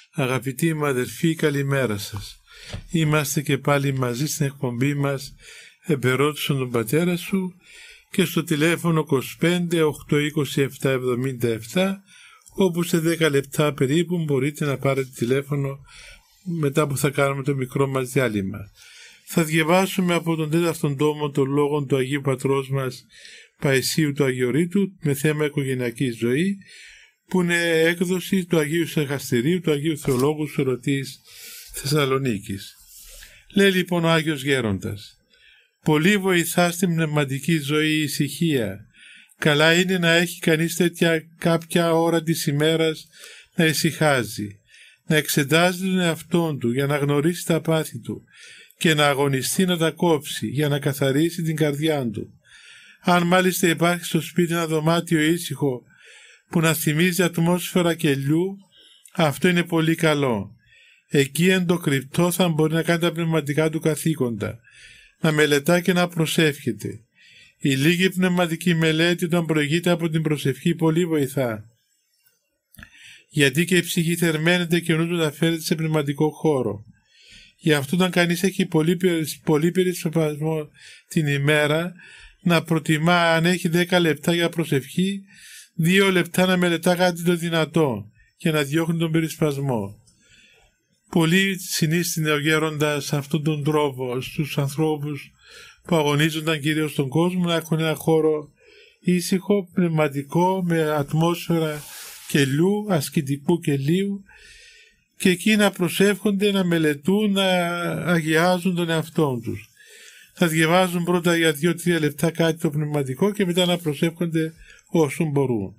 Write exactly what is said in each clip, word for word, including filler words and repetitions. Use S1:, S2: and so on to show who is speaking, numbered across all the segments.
S1: Αγαπητοί μου αδερφοί, καλημέρα σας. Είμαστε και πάλι μαζί στην εκπομπή μας «Εμπερώτησον τον πατέρα σου» και στο τηλέφωνο είκοσι πέντε οκτακόσια είκοσι επτά εβδομήντα επτά, όπου σε δέκα λεπτά περίπου μπορείτε να πάρετε τηλέφωνο μετά που θα κάνουμε το μικρό μας διάλειμμα. Θα διαβάσουμε από τον τέταρτον τόμο των λόγων του Αγίου Πατρός μας Παϊσίου του Αγιορείτου με θέμα οικογενειακή ζωή, που είναι έκδοση του Αγίου Σεχαστηρίου, του Αγίου Θεολόγου Σωρωτής Θεσσαλονίκης. Λέει λοιπόν ο Άγιος Γέροντας: «Πολύ βοηθά στην πνευματική ζωή η ησυχία. Καλά είναι να έχει κανείς τέτοια κάποια ώρα της ημέρας να ησυχάζει, να εξετάζει τον εαυτόν του για να γνωρίσει τα πάθη του και να αγωνιστεί να τα κόψει για να καθαρίσει την καρδιά του. Αν μάλιστα υπάρχει στο σπίτι ένα δωμάτιο ήσυχο που να θυμίζει ατμόσφαιρα κελιού, αυτό είναι πολύ καλό. Εκεί εν το κρυπτό θα μπορεί να κάνει τα πνευματικά του καθήκοντα, να μελετά και να προσεύχεται. Η λίγη πνευματική μελέτη όταν προηγείται από την προσευχή πολύ βοηθά, γιατί και η ψυχή θερμαίνεται και ο νους μεταφέρεται σε πνευματικό χώρο. Γι' αυτό όταν κανείς έχει πολύ, πολύ περισπασμό την ημέρα, να προτιμά, αν έχει δέκα λεπτά για προσευχή, δύο λεπτά να μελετά κάτι το δυνατό και να διώχνει τον περισπασμό. Πολύ συνίστηνε ο Γέροντας αυτόν τον τρόπο στους ανθρώπους που αγωνίζονταν κυρίως στον κόσμο να έχουν ένα χώρο ήσυχο, πνευματικό, με ατμόσφαιρα κελιού, ασκητικού κελίου, και εκεί να προσεύχονται, να μελετούν, να αγιάζουν τον εαυτό τους. Θα διαβάζουν πρώτα για δύο-τρία λεπτά κάτι το πνευματικό και μετά να προσεύχονται όσο μπορούν.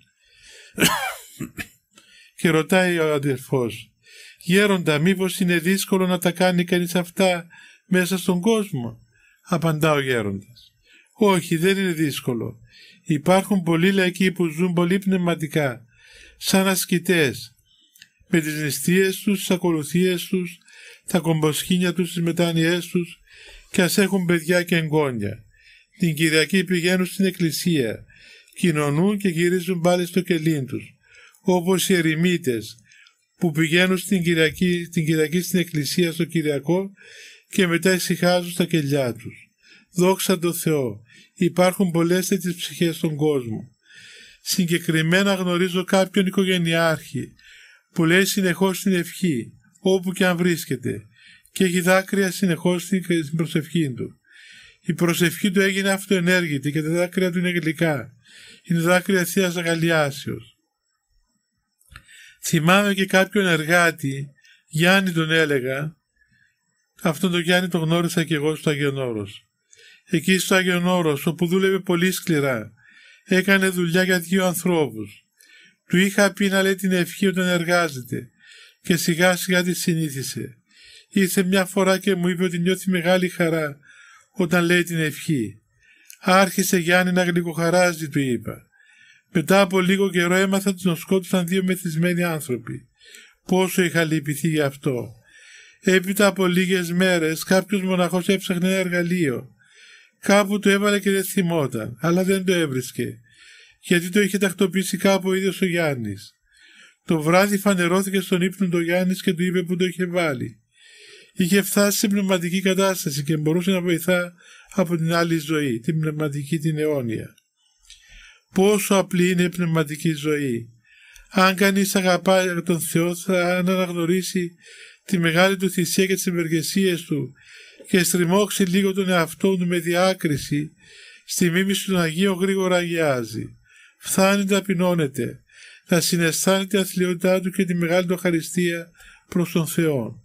S1: Και ρωτάει ο αδερφός: «Γέροντα, μήπως είναι δύσκολο να τα κάνει κανείς αυτά μέσα στον κόσμο?» Απαντά ο Γέροντας: «Όχι, δεν είναι δύσκολο. Υπάρχουν πολλοί λαϊκοί που ζουν πολύ πνευματικά, σαν ασκητές, με τις νηστείες τους, τις ακολουθίες τους, τα κομποσχήνια τους, τις μετάνοιές τους, και ας έχουν παιδιά και εγγόνια. Την Κυριακή πηγαίνουν στην εκκλησία, κοινωνούν και γυρίζουν πάλι στο κελί τους, όπως οι ερημίτες που πηγαίνουν στην Κυριακή, την Κυριακή στην εκκλησία στο Κυριακό και μετά ησυχάζουν στα κελιά τους. Δόξα τω Θεώ, υπάρχουν πολλές τέτοιες ψυχές στον κόσμο. Συγκεκριμένα γνωρίζω κάποιον οικογενειάρχη που λέει συνεχώς την ευχή, όπου και αν βρίσκεται, και έχει δάκρυα συνεχώς στην προσευχή του. Η προσευχή του έγινε αυτοενέργητη και τα δάκρυα του είναι γλυκά. Είναι δάκρυα Θείας Αγαλιάσεως. Θυμάμαι και κάποιον εργάτη, Γιάννη τον έλεγα, αυτόν τον Γιάννη τον γνώρισα και εγώ στο Άγιον Όρος. Εκεί στο Άγιον Όρος, όπου δούλευε πολύ σκληρά, έκανε δουλειά για δύο ανθρώπους. Του είχα πει να λέει την ευχή όταν εργάζεται και σιγά σιγά τη συνήθισε. Ήρθε μια φορά και μου είπε ότι νιώθει μεγάλη χαρά όταν λέει την ευχή. «Άρχισε, Γιάννη, να γλυκοχαράζει», του είπα. Μετά από λίγο καιρό έμαθα ότι τον σκότωσαν δύο μεθυσμένοι άνθρωποι. Πόσο είχα λυπηθεί γι' αυτό. Έπειτα από λίγες μέρες κάποιος μοναχός έψαχνε ένα εργαλείο. Κάπου το έβαλε και δεν θυμόταν, αλλά δεν το έβρισκε, γιατί το είχε τακτοποιήσει κάπου ο ίδιος ο Γιάννης. Το βράδυ φανερώθηκε στον ύπνο του Γιάννης και του είπε που το είχε βάλει. Είχε φτάσει σε πνευματική κατάσταση και μπορούσε να βοηθά από την άλλη ζωή, την πνευματική, την αιώνια. Πόσο απλή είναι η πνευματική ζωή. Αν κανείς αγαπάει τον Θεό, θα αναγνωρίσει τη μεγάλη του θυσία και τις ευεργεσίες του και στριμώξει λίγο τον εαυτό του με διάκριση, στη μίμηση των Αγίων γρήγορα αγιάζει. Φθάνει, ταπεινώνεται, να συναισθάνει την αθλειότητά του και τη μεγάλη του ευχαριστία προς τον Θεό.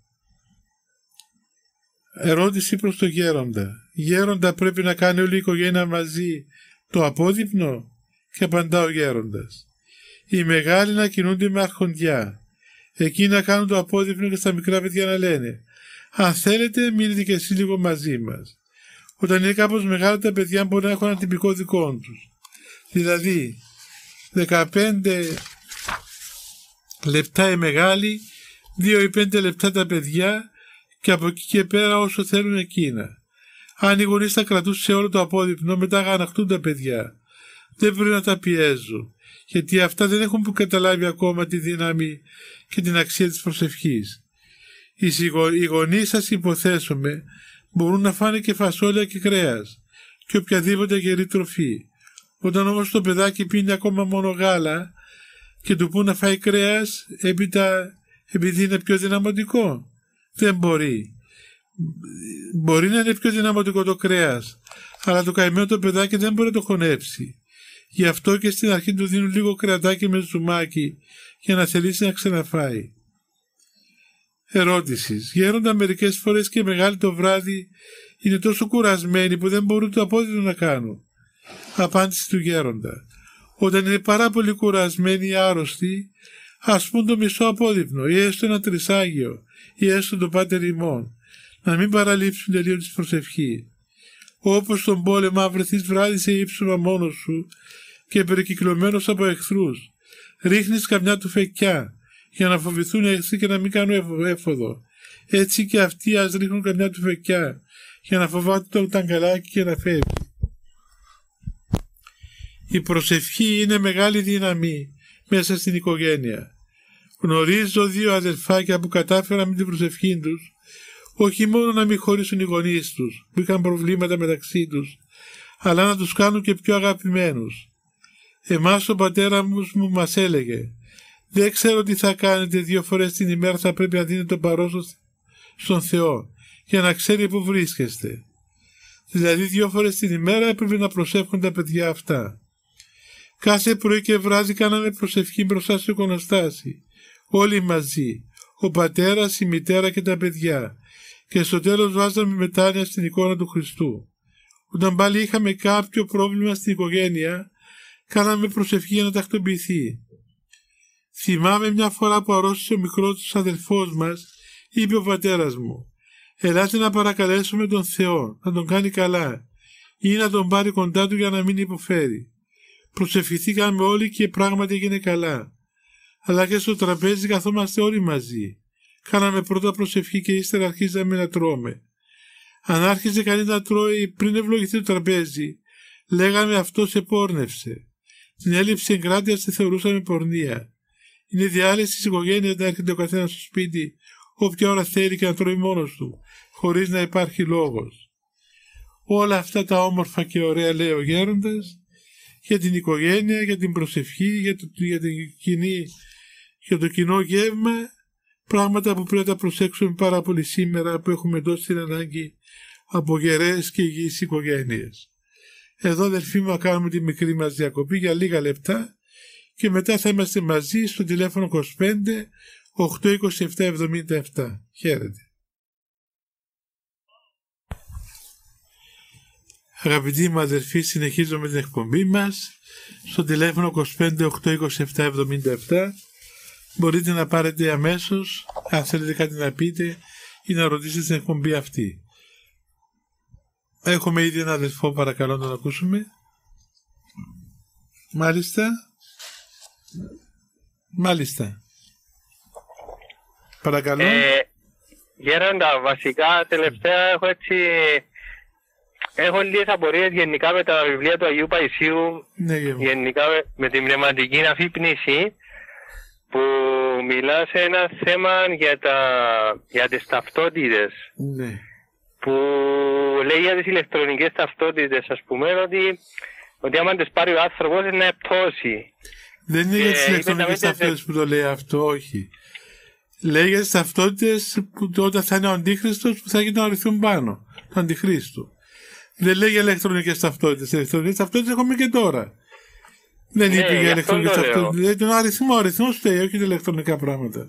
S1: Ερώτηση προς τον Γέροντα: «Γέροντα, πρέπει να κάνει όλη η οικογένεια μαζί το απόδειπνο?» Και απαντά ο Γέροντας: «Οι μεγάλοι να κινούνται με αρχοντιά, εκεί να κάνουν το απόδειπνο και στα μικρά παιδιά να λένε: αν θέλετε μείνετε και εσείς λίγο μαζί μας. Όταν είναι κάπως μεγάλα τα παιδιά μπορεί να έχουν ένα τυπικό δικό τους. Δηλαδή δεκαπέντε λεπτά οι μεγάλοι, δύο ή πέντε λεπτά τα παιδιά και από εκεί και πέρα όσο θέλουν εκείνα. Αν οι γονείς τα κρατούν σε όλο το απόδειπνο, μετά αγανακτούν τα παιδιά. Δεν πρέπει να τα πιέζουν. γιατί αυτά δεν έχουν καταλάβει ακόμα τη δύναμη και την αξία της προσευχής. Οι γονείς σας, υποθέσουμε, μπορούν να φάνε και φασόλια και κρέας και οποιαδήποτε γερή τροφή. Όταν όμως το παιδάκι πίνει ακόμα μόνο γάλα και του πούν να φάει κρέας, έπειτα επειδή είναι πιο δυναμωτικό, δεν μπορεί. Μπορεί να είναι πιο δυναμωτικό το κρέας, αλλά το καημένο το παιδάκι δεν μπορεί να το χωνέψει. Γι' αυτό και στην αρχή του δίνουν λίγο κρεατάκι με ζουμάκι για να θελήσει να ξαναφάει. Ερώτησης. Γέροντα, μερικές φορές και μεγάλη το βράδυ είναι τόσο κουρασμένοι που δεν μπορούν το απόδειγμα να κάνουν. Απάντηση του γέροντα. Όταν είναι πάρα πολύ κουρασμένοι ή άρρωστοι, ας πούν το μισό απόδειπνο ή έστω ένα τρισάγιο ή έστω το Πάτερ ημών, να μην παραλείψουν τελείως τη προσευχή. Όπως στον πόλεμο, αν βρεθείς βράδυ σε ύψωμα μόνος σου και περικυκλωμένος από εχθρούς, ρίχνεις καμιά του φεκιά για να φοβηθούν οι εχθροί και να μην κάνουν έφοδο. Έτσι και αυτοί ας ρίχνουν καμιά του φεκιά για να φοβάται το ταγκαλάκι και να φεύγει. Η προσευχή είναι μεγάλη δύναμη μέσα στην οικογένεια. Γνωρίζω δύο αδελφάκια που κατάφεραν με την προσευχή τους όχι μόνο να μην χωρίσουν οι γονείς τους που είχαν προβλήματα μεταξύ τους, αλλά να τους κάνουν και πιο αγαπημένους. Εμάς ο πατέρα μου μας έλεγε, δεν ξέρω τι θα κάνετε, δύο φορές την ημέρα θα πρέπει να δίνετε το παρόν στον Θεό για να ξέρει που βρίσκεστε. Δηλαδή δύο φορές την ημέρα έπρεπε να προσεύχουν τα παιδιά αυτά. Κάθε πρωί και βράδυ κάναμε προσευχή μπροστά στο εικονοστάσι, όλοι μαζί, ο πατέρας, η μητέρα και τα παιδιά, και στο τέλος βάζαμε μετάνοια στην εικόνα του Χριστού. Όταν πάλι είχαμε κάποιο πρόβλημα στην οικογένεια, κάναμε προσευχή για να τακτοποιηθεί. Θυμάμαι μια φορά που αρρώστησε ο μικρός αδελφός μας, είπε ο πατέρας μου, ελάτε να παρακαλέσουμε τον Θεό, να τον κάνει καλά ή να τον πάρει κοντά του για να μην υποφέρει. Προσευχηθήκαμε όλοι και πράγματι έγινε καλά. Αλλά και στο τραπέζι καθόμαστε όλοι μαζί. Κάναμε πρώτα προσευχή και ύστερα αρχίζαμε να τρώμε. Αν άρχιζε κανείς να τρώει πριν ευλογηθεί το τραπέζι, λέγαμε αυτό σε πόρνευσε. Την έλλειψη εγκράτειας τη θεωρούσαμε πορνεία. Είναι διάλυση της οικογένειας να έρχεται ο καθένας στο σπίτι όποια ώρα θέλει και να τρώει μόνος του, χωρίς να υπάρχει λόγος. Όλα αυτά τα όμορφα και ωραία λέει ο γέροντας για την οικογένεια, για την προσευχή, για το, για την κοινή, για το κοινό γεύμα, πράγματα που πρέπει να τα προσέξουμε πάρα πολύ σήμερα που έχουμε δώσει την ανάγκη από γερές και υγιείς οικογένειες. Εδώ αδελφοί μου, κάνουμε τη μικρή μας διακοπή για λίγα λεπτά και μετά θα είμαστε μαζί στο τηλέφωνο είκοσι πέντε οκτακόσια είκοσι επτά εβδομήντα επτά. Χαίρετε. Αγαπητοί μου αδελφοί, συνεχίζουμε την εκπομπή μας στο τηλέφωνο είκοσι πέντε οκτακόσια είκοσι επτά εβδομήντα επτά. Μπορείτε να πάρετε αμέσως αν θέλετε κάτι να πείτε ή να ρωτήσετε στην εκπομπή αυτή. Έχουμε ήδη ένα αδελφό, παρακαλώ να το ακούσουμε. Μάλιστα. Μάλιστα. Παρακαλώ. Ε,
S2: Γέροντα, βασικά τελευταία έχω έτσι... Έχω λίγες απορίες γενικά με τα βιβλία του Αγίου Παϊσίου, ναι, γενικά με την πνευματική αφύπνιση, που μιλά σε ένα θέμα για, τα, για τις ταυτότητες.
S1: Ναι.
S2: Που λέει για τις ηλεκτρονικές ταυτότητες, ας πούμε, ότι, ότι άμα τις πάρει ο άνθρωπος είναι πτώση.
S1: Δεν είναι για τις ηλεκτρονικές ταυτότητες που το λέει αυτό, όχι. Λέει για τις ταυτότητες που όταν θα είναι ο Αντίχριστος που θα έχει τον αριθμό πάνω, τον Αντιχρίστου. Δεν λέει για ηλεκτρονικές ταυτότητες. Ηλεκτρονικές ταυτότητες έχουμε και τώρα. Δεν
S2: ναι,
S1: είπε για ηλεκτρονικές ταυτότητες. Λέει τον αριθμό, ο αριθμός λέει, όχι τα ηλεκτρονικά πράγματα.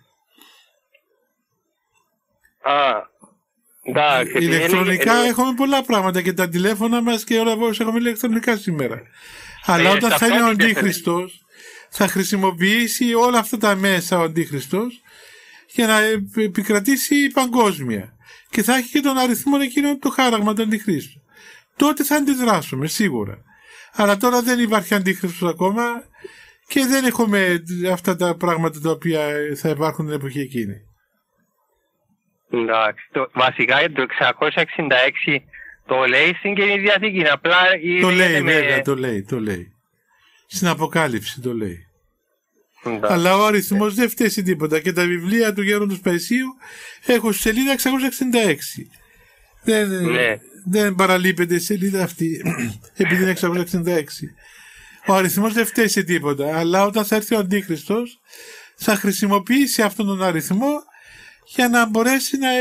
S2: Α, εντάξει.
S1: Ηλεκτρονικά είναι... έχουμε πολλά πράγματα και τα τηλέφωνα μας και όλα όπως έχουμε ηλεκτρονικά σήμερα. Αλλά ε, όταν θα είναι ο Αντίχριστος, θα χρησιμοποιήσει όλα αυτά τα μέσα ο Αντίχριστος για να επικρατήσει παγκόσμια. Και θα έχει και τον αριθμό εκείνο το χάραγμα του Αντιχρίστου. Τότε θα αντιδράσουμε σίγουρα. Αλλά τώρα δεν υπάρχει Αντίχριστος ακόμα και δεν έχουμε αυτά τα πράγματα τα οποία θα υπάρχουν την εποχή εκείνη.
S2: Εντάξει. Βασικά το εξακόσια εξήντα έξι το λέει στην Καινή Διαθήκη. Απλά
S1: το λέει με... βέβαια, το λέει, το λέει. Στην Αποκάλυψη το λέει. Ναι. Αλλά ο αριθμός δεν φταίει τίποτα. Και τα βιβλία του Γέροντος Παϊσίου έχω στη σελίδα εξακόσια εξήντα έξι. Δεν, ναι. δεν παραλείπεται η σελίδα αυτή επειδή είναι εξακόσια εξήντα έξι. Ο αριθμός δεν φταίει σε τίποτα. Αλλά όταν θα έρθει ο Αντίχριστος θα χρησιμοποιήσει αυτόν τον αριθμό για να μπορέσει να,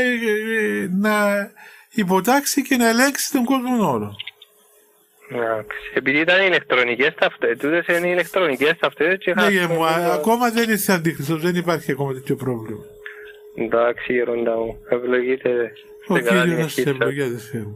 S1: να υποτάξει και να ελέγξει τον κόσμο όλο.
S2: Επειδή ήταν ηλεκτρονικές ταυτότητες, είναι ηλεκτρονικές ταυτότητες.
S1: Ναι, για μου, ακόμα δεν είναι αντίχριστος, δεν υπάρχει ακόμα τέτοιο πρόβλημα.
S2: Εντάξει, Γέροντα μου, ευλογείτε.
S1: Ο Κύριος να σας ευλογεί, αδελφέ μου.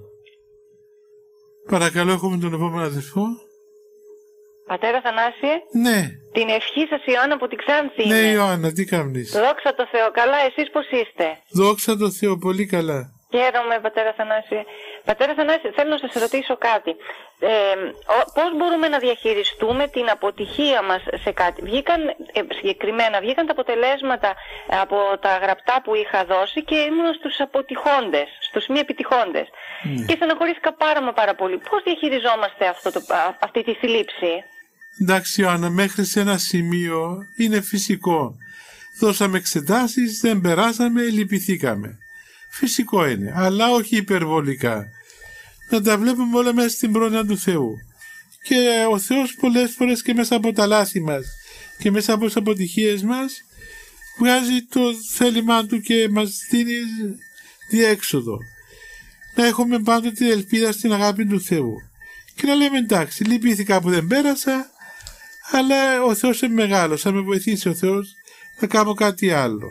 S1: Παρακαλώ, έχουμε τον επόμενο αδελφό.
S3: Πατέρα Θανάσιε.
S1: Ναι.
S3: Την ευχή σας Ιωάννα από την Ξάνθη.
S1: Ναι, Ιωάννα, τι κάνεις?
S3: Δόξα τω Θεώ, καλά, εσείς πώς είστε?
S1: Δόξα τω Θεώ, πολύ καλά.
S3: Χαίρομαι, Πατέρα Θανάσιε. Πατέρα Θανάσιε, θέλω να σας ρωτήσω κάτι. Ε, πώς μπορούμε να διαχειριστούμε την αποτυχία μας σε κάτι? Βγήκαν, ε, συγκεκριμένα, βγήκαν τα αποτελέσματα από τα γραπτά που είχα δώσει και ήμουν στους αποτυχώντες, στους μη επιτυχώντες. Mm. Και στεναχωρήθηκα πάρα μα πάρα πολύ. Πώς διαχειριζόμαστε αυτό το, αυτή τη θλίψη?
S1: Εντάξει, Ιωάννα, μέχρι σε ένα σημείο είναι φυσικό. Δώσαμε εξετάσεις, δεν περάσαμε, λυπηθήκαμε. Φυσικό είναι, αλλά όχι υπερβολικά. Να τα βλέπουμε όλα μέσα στην πρόνοια του Θεού. Και ο Θεός πολλές φορές και μέσα από τα λάθη μας και μέσα από τις αποτυχίες μας βγάζει το θέλημά Του και μας δίνει διέξοδο. Να έχουμε πάντοτε ελπίδα στην αγάπη του Θεού. Και να λέμε εντάξει, λυπήθηκα που δεν πέρασα, αλλά ο Θεός είναι μεγάλος, θα με βοηθήσει ο Θεός, θα κάνω κάτι άλλο.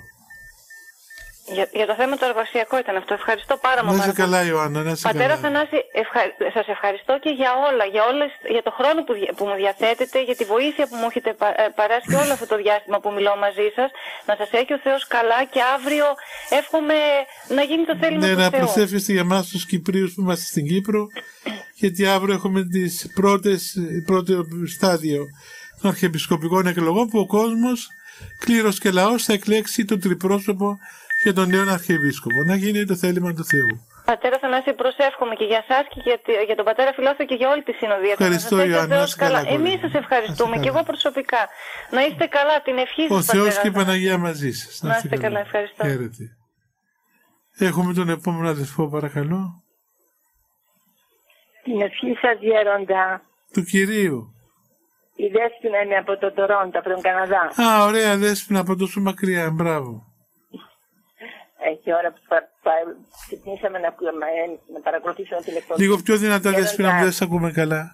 S3: Για, για το θέμα το εργασιακό ήταν αυτό. Ευχαριστώ πάρα πολύ.
S1: Να είσαι καλά, Ιωάννα. Να είσαι
S3: Πατέρα
S1: καλά.
S3: Θανάση, ευχα... σας ευχαριστώ και για όλα, για, όλες, για το χρόνο που, που μου διαθέτετε, για τη βοήθεια που μου έχετε παράσχει όλο αυτό το διάστημα που μιλώ μαζί σας. Να σας έχει ο Θεός καλά και αύριο εύχομαι να γίνει το θέλημα
S1: ναι,
S3: του
S1: Θεού.
S3: Θεού.
S1: Ναι, να προσεύχεστε για εμάς τους Κυπρίους που είμαστε στην Κύπρο, γιατί αύριο έχουμε τις πρώτες, πρώτο στάδιο των αρχιεπισκοπικών εκλογών που ο κόσμος, κλήρος και λαός, θα εκλέξει το τριπρόσωπο για τον νέο Αρχιεπίσκοπο. Να γίνει το θέλημα του Θεού.
S3: Πατέρα Θανάση, προσεύχομαι και για εσάς και για, για τον πατέρα Φιλόθεο και για όλη τη συνοδεία.
S1: Ευχαριστώ, Ιωάννα.
S3: Εμείς σας ευχαριστούμε και εγώ προσωπικά. Να είστε καλά, την ευχή σας.
S1: Ο Θεός και η Παναγία μαζί σας.
S3: Να, να είστε καλά, καλά. Ευχαριστώ.
S1: Χαίρετε. Έχουμε τον επόμενο αδελφό, παρακαλώ.
S4: Την ευχή σας, Γέροντα.
S1: Του Κυρίου.
S4: Η Δέσποινα είναι από το Τορόντο, από τον Καναδά.
S1: Α, ωραία Δέσποινα, από τόσο μακριά, μπράβο.
S4: Έχει ώρα που ξεκινήσαμε να, να παρακολουθήσουμε την εκπομπή.
S1: Λίγο πιο δυνατά, Δέσποινα, που δεν σας ακούμε καλά.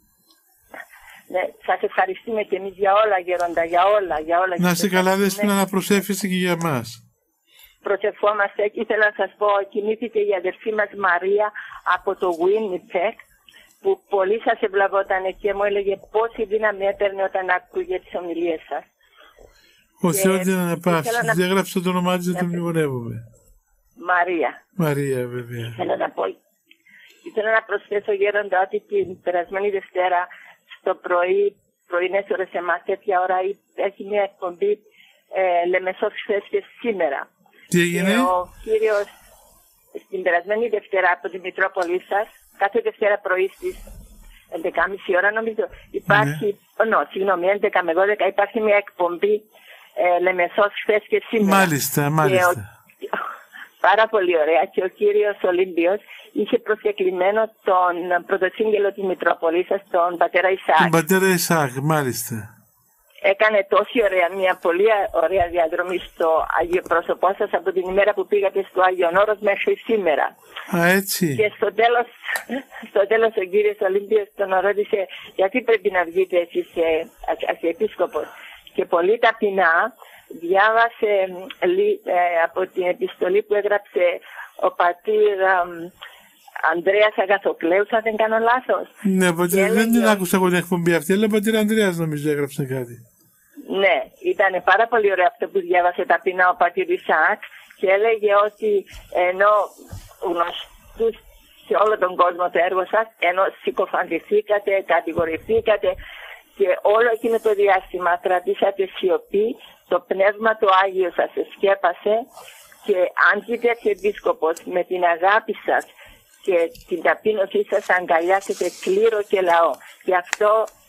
S4: Ναι, σας ευχαριστούμε και εμείς για όλα, Γέροντα, για όλα. Για όλα
S1: να είστε καλά, Δέσποινα, να προσεύχεστε και για μας.
S4: Προσευχόμαστε και ήθελα να σας πω, κινήθηκε η αδερφή μας Μαρία από το Winnipeg, που πολύ σας ευλαβόταν και μου έλεγε πόση δύναμη έπαιρνε όταν άκουγε τις ομιλίες σας.
S1: Ο Θεός δεν αναπαύσει. Να... Διαγράψτε το όνομά της, δεν το μνημονεύομαι.
S4: Μαρία.
S1: Μαρία, βέβαια.
S4: Ήθελα να πω, ήθελα να προσθέσω, Γέροντα, ότι την περασμένη Δευτέρα στο πρωί, πρωινές ώρες εμάς, τέτοια ώρα, έχει μια εκπομπή ε, Λεμεσός χθες και σήμερα.
S1: Τι έγινε?
S4: Και ο κύριος στην περασμένη Δευτέρα από τη Μητρόπολη σας, κάθε Δευτέρα πρωί στις έντεκα και μισή ώρα νομίζω υπάρχει, ναι. no, συγγνώμη, έντεκα με δώδεκα υπάρχει μια εκπομπή ε, Λεμεσός χθες και σήμερα.
S1: Μάλιστα, μάλιστα.
S4: Και ο, πάρα πολύ ωραία. Και ο κύριος Ολύμπιος είχε προσκεκλημένο τον πρωτοσύγγελο της Μητρόπολης σας, τον πατέρα Ισάκ.
S1: Τον πατέρα Ισάκ, μάλιστα.
S4: Έκανε τόση ωραία, μια πολύ ωραία διαδρομή στο Άγιο Πρόσωπό σας από την ημέρα που πήγατε στο Άγιον Όρος μέχρι σήμερα.
S1: Α, έτσι.
S4: Και στο τέλος, στο τέλος ο κύριος Ολύμπιος τον ρώτησε γιατί πρέπει να βγείτε εσείς αρχιεπίσκοπος. Και πολύ ταπεινά διάβασε ε, από την επιστολή που έγραψε ο πατήρ ε, Ανδρέας Αγαθοκλέους, αν δεν κάνω λάθος.
S1: Ναι, πατήρ, δεν την άκουσα εγώ την εκπομπή αυτή, αλλά ο πατήρ Ανδρέας νομίζω έγραψε κάτι.
S4: Ναι, ήταν πάρα πολύ ωραίο αυτό που διάβασε ταπεινά ο πατήρ Ισάκ και έλεγε ότι ενώ γνωστούς σε όλο τον κόσμο το έργο σας, ενώ συκοφαντηθήκατε, κατηγορηθήκατε και όλο εκείνο το διάστημα κρατήσατε σιωπή, το Πνεύμα το Άγιο σας σκέπασε και αν γίνετε αρχιεπίσκοπος με την αγάπη σας και την ταπείνωσή σας αγκαλιάσετε κλήρο και λαό. Και αυτό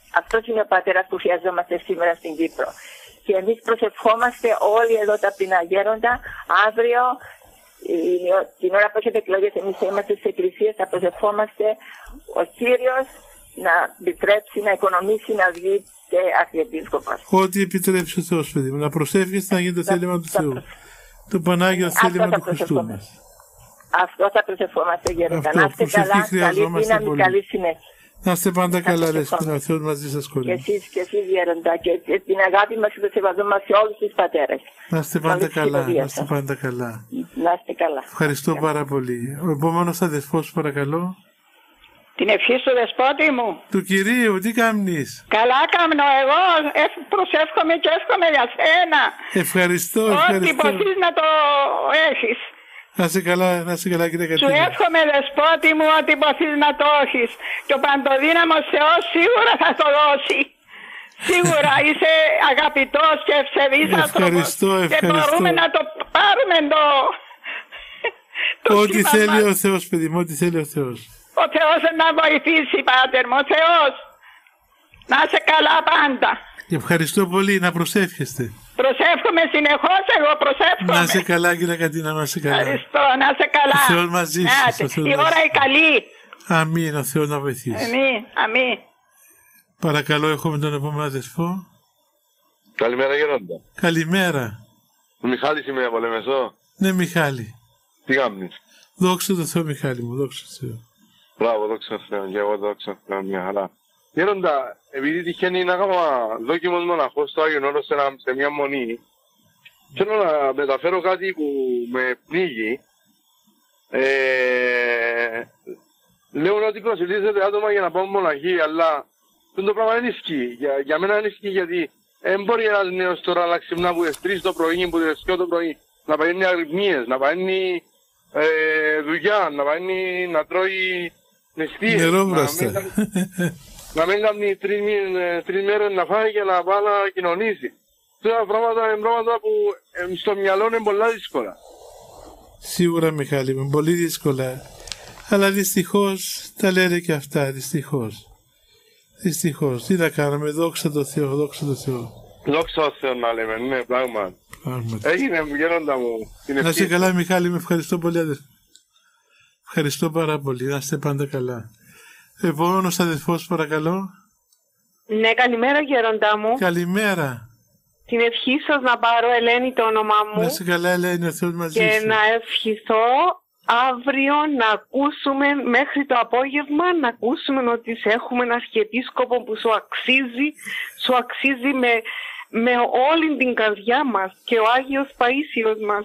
S4: αυτός είναι ο πατέρας που χρειαζόμαστε σήμερα στην Κύπρο. Και εμείς προσευχόμαστε όλοι εδώ τα πεινά γέροντα, αύριο, την ώρα που έχετε εκλογές, εμείς θα είμαστε στις εκκλησίες, θα προσευχόμαστε ο Κύριος να επιτρέψει, να οικονομήσει, να βγει και αρχιεπίσκοπος.
S1: Ό,τι επιτρέψει ο Θεός, παιδί μου, να προσεύχεστε να γίνει το θέλημα του Θεού. Το Πανάγιο θέλημα του Χριστού μας.
S4: Αυτό θα προσευχόμαστε, γέροντα. Να είστε καλά, καλή δύναμη, καλή συνέχεια.
S1: Να είστε πάντα καλά, ρε Σπίνα, ο Θεός μαζί σας κορίνα.
S4: Και εσείς, και εσείς γέροντα, και την αγάπη μας και το σεβασμό μας σε όλους τους πατέρες.
S1: Να είστε πάντα καλά, να είστε πάντα καλά.
S4: Να είστε καλά.
S1: Ευχαριστώ πάρα πολύ. Ο επόμενος αδερφός, παρακαλώ.
S5: Την ευχή σου, δεσπότη μου.
S1: Του Κυρίου, τι κάνεις?
S5: Καλά κάμνω εγώ, προσεύχομαι και εύχομαι για σένα.
S1: Ευχαριστώ, ευχαριστώ.
S5: Ό,τι μπορείς να το έχεις.
S1: Να είσαι καλά, να είσαι καλά, κύριε Κατίνα.
S5: Σου εύχομαι, δεσπότη μου, ότι μπορείς να το έχεις. Και ο παντοδύναμος Θεός σίγουρα θα το δώσει. Σίγουρα είσαι αγαπητός και ευσεβής άνθρωπος.
S1: Ευχαριστώ, ευχαριστώ.
S5: Και μπορούμε να το πάρουμε το... το
S1: ό,τι θέλει ο Θεός, παιδί μου, ό,τι θέλει ο Θεός.
S5: Ο Θεός να βοηθήσει, Πάτερ μου, ο Θεός. Να είσαι καλά πάντα.
S1: Ευχαριστώ πολύ, να προσεύχεστε.
S5: Προσεύχομαι συνεχώς, εγώ προσεύχομαι.
S1: Να είσαι καλά, κύριε Κατίνα, να είσαι καλά.
S5: Ευχαριστώ, να είσαι καλά.
S1: Ο Θεός μαζί σας.
S5: Η ώρα είναι καλή.
S1: Αμήν, ο Θεός να βοηθήσει.
S5: Αμήν, αμήν.
S1: Παρακαλώ, έχουμε τον επόμενο αδερφό.
S6: Καλημέρα, γέροντα.
S1: Καλημέρα.
S6: Ο Μιχάλης είμαι από Λεμεσό.
S1: Ναι, Μιχάλη.
S6: Τι κάνεις?
S1: Δόξα τω Θεώ, Μιχάλη μου, δόξα τω Θεώ.
S6: Μπράβο, δόξα τω Θεώ, και εγώ δόξα τω Θεώ, μια χαρά. Γέροντα, επειδή τυχαίνει να κάνω δόκιμος μοναχός στο Άγιον Όρος σε μια μονή, θέλω να μεταφέρω κάτι που με πνίγει. Ε, Λέω ότι προσελίζεται άτομα για να πάμε μοναχή, αλλά το πράγμα είναι ισχύει. Για, για μένα είναι ισχύει, γιατί δεν μπορεί ένας νέος τώρα να ξυπνά από τις τρεις το πρωί, που τις δυο το πρωί, να παίρνει αρρυθμίες, να παίρνει ε, δουλειά, να παίρνει να τρώει νηστείες.
S1: Νερόβραστα.
S6: Να μην κάνει τρεις, τρεις μέρες να φάει και να πάει να κοινωνήσει. Τώρα πράγματα είναι πράγματα που ε, στο μυαλό είναι πολλά δύσκολα.
S1: Σίγουρα, Μιχάλη, είναι πολύ δύσκολα. Αλλά δυστυχώς τα λένε και αυτά, δυστυχώς. Δυστυχώς. Τι να κάνουμε, δόξα τω Θεώ, δόξα τω Θεώ.
S6: Δόξα τω Θεώ να λέμε, ναι, πράγμα. Έγινε, γέροντα μου.
S1: Να είσαι καλά, Μιχάλη, με ευχαριστώ πολύ, αδερφέ. Ευχαριστώ πάρα πολύ, να είστε πάντα καλά. Επόμενος αδερφός, παρακαλώ.
S7: Ναι, καλημέρα, γέροντά μου.
S1: Καλημέρα.
S7: Την ευχή σας να πάρω, Ελένη, το όνομά μου.
S1: Να είσαι καλά, Ελένη, ο Θεός μαζί
S7: και
S1: σου.
S7: να ευχηθώ αύριο να ακούσουμε μέχρι το απόγευμα, να ακούσουμε ότι σε έχουμε ένα αρχιεπίσκοπο που σου αξίζει, σου αξίζει με, με όλη την καρδιά μας, και ο Άγιος Παΐσιος μας.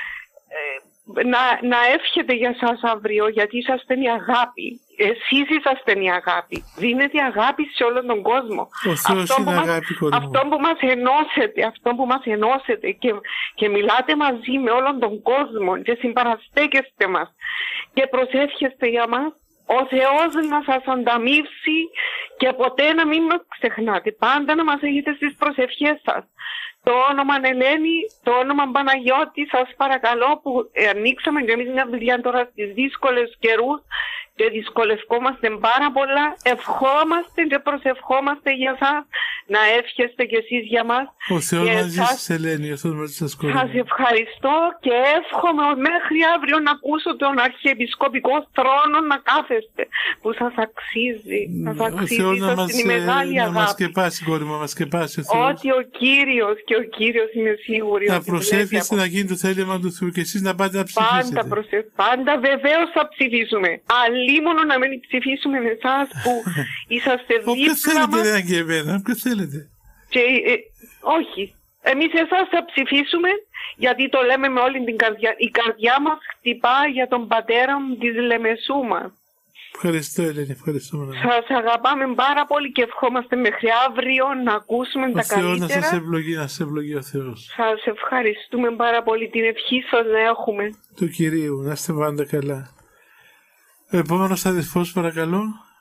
S7: Ε, να, να εύχεται για σας αύριο, γιατί είσαστε η αγάπη. Εσείς είσαστε η αγάπη. Δίνετε αγάπη σε όλον τον κόσμο.
S1: Ο Θεός
S7: αυτό,
S1: είναι
S7: που
S1: αγάπη,
S7: μας, αυτό που μας ενώσετε, αυτό που μας ενώσετε και, και μιλάτε μαζί με όλον τον κόσμο και συμπαραστέκεστε μας και προσεύχεστε για μας, ο Θεός να σας ανταμείψει και ποτέ να μην μας ξεχνάτε. Πάντα να μας έχετε στις προσευχές σας. Το όνομα Ελένη, το όνομα Παναγιώτη, σας παρακαλώ, που ανοίξαμε και εμείς μια δουλειά τώρα στις δύσκολες καιρούς και δυσκολευόμαστε πάρα πολλά. Ευχόμαστε και προσευχόμαστε για σας, να εύχεστε κι εσείς για μας.
S1: Ο Θεός μαζί σας, Ελένη, ο Θεός μαζί σας, κορίνα.
S7: Σας ευχαριστώ και εύχομαι μέχρι αύριο να ακούσω τον αρχιεπισκοπικό θρόνο να κάθεστε, που σας αξίζει. Σας αξίζει, σας
S1: μας,
S7: είναι μεγάλη
S1: να
S7: αγάπη.
S1: Να μας σκεπάσει, κόρη μου, να μας σκεπάσει ο Θεός.
S7: Ότι ο Κύριος και ο Κύριος είναι σίγουροι.
S1: Να προσεύχεστε να γίνει το θέλημα του Θεού και εσείς να πάτε να ψηφίσετε.
S7: Πάντα, προσε... Πάντα βεβαίως θα ψηφίσουμε. Αλλήμωνο να μην ψηφίσουμε με εσάς που είσαστε δίπλα μας.
S1: Όποιος θέλετε, δεν και εμένα, όποιος θέλετε.
S7: Και, ε, όχι. Εμείς εσάς θα ψηφίσουμε, γιατί το λέμε με όλη την καρδιά. Η καρδιά μας χτυπά για τον πατέρα της Λεμεσού μας.
S1: Ευχαριστώ, Ελένη, ευχαριστώ.
S7: Σας αγαπάμε πάρα πολύ και ευχόμαστε μέχρι αύριο να ακούσουμε
S1: ο
S7: τα
S1: Θεός
S7: καλύτερα.
S1: να σας ευλογεί, να σας ευλογεί ο Θεός.
S7: Σας ευχαριστούμε πάρα πολύ, την ευχή σας να έχουμε.
S1: Του Κυρίου, να είστε πάντα καλά. Ο επόμενος αδερφός, παρακαλώ.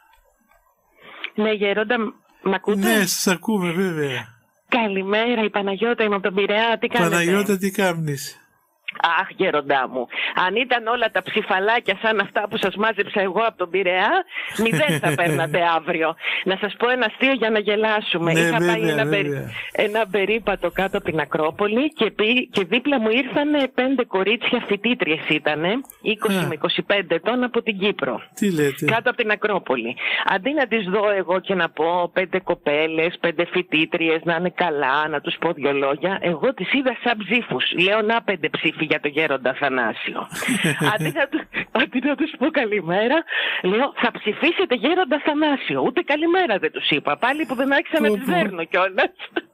S7: Ναι, γέροντα, μ' ακούτε?
S1: Ναι, σας ακούμε, βέβαια.
S7: Καλημέρα, η Παναγιώτα, είμαι από τον Πειραιά. Τι κάνετε?
S1: Παναγιώτα, τι κάνεις?
S7: Αχ, γέροντά μου. Αν ήταν όλα τα ψηφαλάκια σαν αυτά που σας μάζεψα εγώ από τον Πειραιά, μηδέν θα παίρνατε αύριο. Να σας πω ένα αστείο για να γελάσουμε.
S1: Ναι,
S7: Είχα
S1: βέβαια,
S7: πάει ένα, περί... ένα περίπατο κάτω από την Ακρόπολη και, πή... και δίπλα μου ήρθαν πέντε κορίτσια φοιτήτριες ήτανε, είκοσι με είκοσι πέντε ετών από την Κύπρο.
S1: Τι λέτε?
S7: Κάτω από την Ακρόπολη. Αντί να τις δω εγώ και να πω πέντε κοπέλες, πέντε φοιτήτριες να είναι καλά, να τους πω δυο λόγια, εγώ τις είδα σαν ψήφους. Λέω να πέντε ψήφοι για το γέροντα Θανάσιο. αντί, να, αντί να τους πω καλημέρα, λέω θα ψηφίσετε γέροντα Θανάσιο. Ούτε καλημέρα δεν τους είπα. Πάλι που δεν άρχισα να τις δέρνω κιόλας.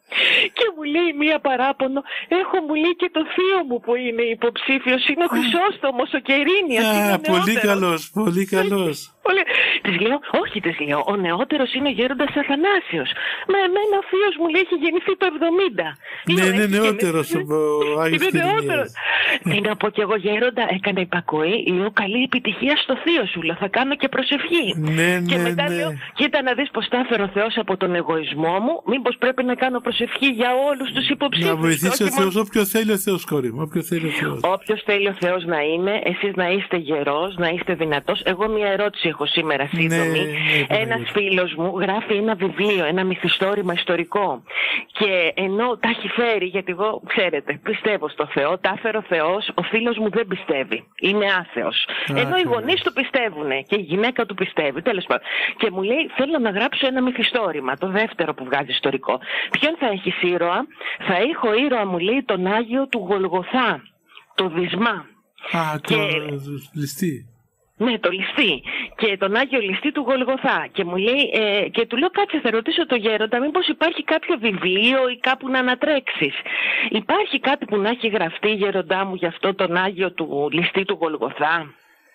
S7: Και μου λέει μία παράπονο, έχω μου λέει και το θείο μου που είναι υποψήφιος, είναι ο Χρυσόστομος, ο Κερίνιας.
S1: Α, πολύ καλός, πολύ καλός.
S7: Της λέω, όχι της λέω, ο νεότερος είναι ο γέροντας Αθανάσιος. Μα εμένα ο θείος μου λέει έχει γεννηθεί το εβδομήντα.
S1: Ναι, είναι νεότερος ο Άγιος Κερίνιας.
S7: Τι να πω κι εγώ γέροντα, έκανα υπακοή, λέω καλή επιτυχία στο θείο σου, λέω θα κάνω και προσευχή.
S1: Ναι,
S7: και
S1: ναι,
S7: μετά
S1: ναι.
S7: λέω, κοίτα να δεις πως τα έφερε ο Θεός από τον εγωισμό μου, μήπως πρέπει να κάνω προσευχή για όλους τους υποψήφιους.
S1: Να βοηθήσει ο Θεός, όποιο θέλει ο Θεός, κόρη μου, όποιο θέλει ο Θεός.
S7: Όποιος θέλει ο Θεός να είναι, εσείς να είστε γερός, να είστε δυνατός. Εγώ μια ερώτηση έχω σήμερα σύντομη. Ναι, ναι, ένας φίλος μου γράφει ένα βιβλίο, ένα μυθιστόρημα ιστορικό. Και ενώ τα έχει φέρει, γιατί εγώ ξέρετε, πιστεύω στο Θεό, τα έφερε ο Θεός, ο φίλος μου δεν πιστεύει. Είναι άθεος. Α, ενώ οι γονείς του πιστεύουν και η γυναίκα του πιστεύει, τέλος πάντων. Και μου λέει, θέλω να γράψω ένα μυθιστόρημα, το δεύτερο που βγάζει ιστορικό. Ποιον θα έχει ήρωα? Θα έχω ήρωα, μου λέει, τον Άγιο του Γολγοθά, το Δυσμά.
S1: Α,
S7: και...
S1: το ληστή.
S7: Ναι, το ληστή. Και τον Άγιο Ληστή του Γολγοθά. Και μου λέει, ε, και του λέω, κάτσε, θα ρωτήσω το γέροντα, μήπως υπάρχει κάποιο βιβλίο ή κάπου να ανατρέξεις. Υπάρχει κάτι που να έχει γραφτεί, γέροντά μου, για αυτό τον Άγιο του Ληστή του Γολγοθά?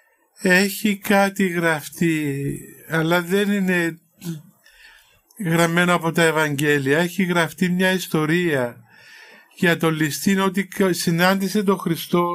S1: Έχει κάτι γραφτεί, αλλά δεν είναι γραμμένο από τα Ευαγγέλια. Έχει γραφτεί μια ιστορία για τον Ληστή, ότι συνάντησε τον Χριστό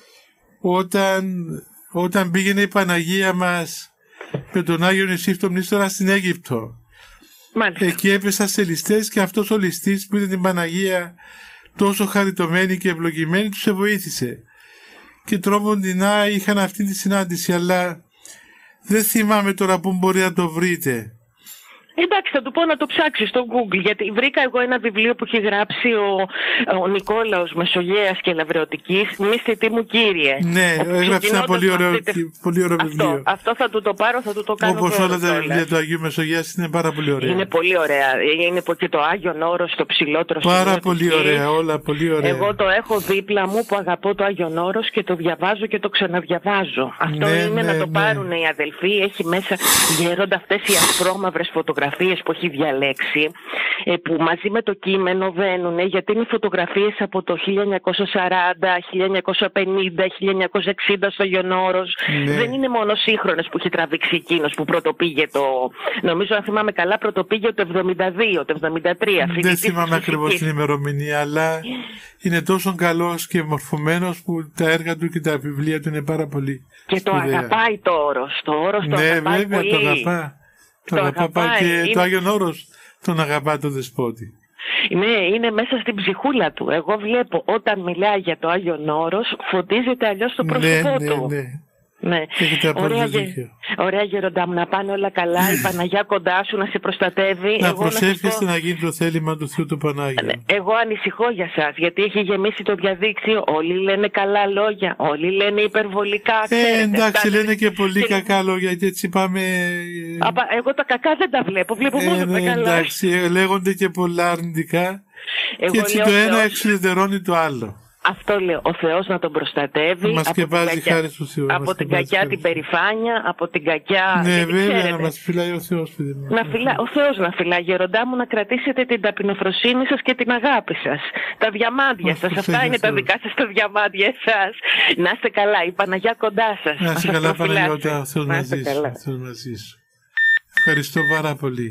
S1: όταν... όταν πήγαινε η Παναγία μας με τον Άγιο Νησί τον Μνήστορα στην Αίγυπτο.
S7: Μάλιστα.
S1: Εκεί έπεσα σε ληστές και αυτός ο ληστής που ήταν την Παναγία τόσο χαριτωμένη και ευλογημένη τους βοήθησε. Και τρόποντινά είχαν αυτή τη συνάντηση, αλλά δεν θυμάμαι τώρα πού μπορεί να το βρείτε.
S7: Εντάξει, θα του πω να το ψάξει στο Google, γιατί βρήκα εγώ ένα βιβλίο που έχει γράψει ο, ο Νικόλαος Μεσογέας και Λαβρεωτικής, «Μη μου κύριε».
S1: Ναι, έγραψε ένα πολύ ωραίο, μαθήτε... πολύ ωραίο
S7: αυτό,
S1: βιβλίο.
S7: Αυτό θα του το πάρω, θα του το κάνω.
S1: Όπως όλα τα βιβλία του Αγίου Μεσογείας είναι πάρα πολύ ωραία.
S7: Είναι πολύ ωραία. Είναι και το Άγιον Όρος, το ψηλότερο.
S1: Πάρα πολύ ωραία, όλα πολύ ωραία.
S7: Εγώ το έχω δίπλα μου που αγαπώ το Άγιον Όρος και το διαβάζω και το ξαναδιαβάζω. Αυτό
S1: ναι,
S7: είναι
S1: ναι,
S7: να το
S1: ναι.
S7: πάρουν οι αδελφοί. Έχει μέσα γέροντα αυτές οι ασπρόμαυρες φωτογραφίες που έχει διαλέξει, που μαζί με το κείμενο βαίνουν, γιατί είναι φωτογραφίες από το χίλια εννιακόσια σαράντα, χίλια εννιακόσια πενήντα, χίλια εννιακόσια εξήντα στο Άγιον Όρος. Ναι. Δεν είναι μόνο σύγχρονες που έχει τραβήξει εκείνος που πρωτοπήγε το, νομίζω αν θυμάμαι καλά, πρωτοπήγε το εβδομήντα δύο, το εβδομήντα τρία.
S1: Δεν θυμάμαι ακριβώς την ημερομηνία, αλλά είναι τόσο καλός και μορφωμένος που τα έργα του και τα βιβλία του είναι πάρα πολύ
S7: και
S1: σπουδαία.
S7: Το αγαπάει το Όρος, το Όρος το
S1: ναι,
S7: αγαπάει
S1: βέβαια,
S7: πολύ.
S1: Το αγαπά. Το, το αγαπά και είναι... το Άγιον Όρος τον αγαπά το δεσπότη.
S7: Ναι, είναι μέσα στην ψυχούλα του. Εγώ βλέπω όταν μιλάει για το Άγιον Όρος, φωτίζεται αλλιώς το πρόσωπό
S1: ναι,
S7: του.
S1: Ναι, ναι.
S7: Ναι. Ωραία, γε... ωραία γεροντά μου, να πάνε όλα καλά, η Παναγιά κοντά σου να σε προστατεύει.
S1: Να
S7: εγώ
S1: προσεύχεστε
S7: να,
S1: να γίνει το θέλημα του Θεού του Πανάγια.
S7: Εγώ ανησυχώ για σας, γιατί έχει γεμίσει το διαδίκτυο, όλοι λένε καλά λόγια, όλοι λένε υπερβολικά.
S1: Ε,
S7: ξέρετε,
S1: εντάξει,
S7: τα...
S1: λένε και πολύ και... κακά λόγια και έτσι πάμε...
S7: Απα... Εγώ τα κακά δεν τα βλέπω, βλέπω μόνο ε, ναι, τα καλά.
S1: Εντάξει, λέγονται και πολλά αρνητικά εγώ και έτσι το ένα Θεός... εξουδετερώνει το άλλο.
S7: Αυτό λέω, ο Θεός να τον προστατεύει.
S1: Μας σκεπάζει χάρη του Θεού.
S7: Από την κακιά την περηφάνεια, από την κακιά...
S1: Ναι, βέβαια, να μας φυλάει ο Θεός.
S7: Να φυλά, ο Θεός να φυλάει, γεροντά μου, να κρατήσετε την ταπεινοφροσύνη σας και την αγάπη σας. Τα διαμάντια μας σας, αυτά είναι τα δικά σας τα διαμάντια εσάς. Να είστε καλά, η Παναγιά κοντά σας.
S1: Να είστε καλά, Παναγιώτα, ο Θεός μαζί σου. Ευχαριστώ πάρα πολύ.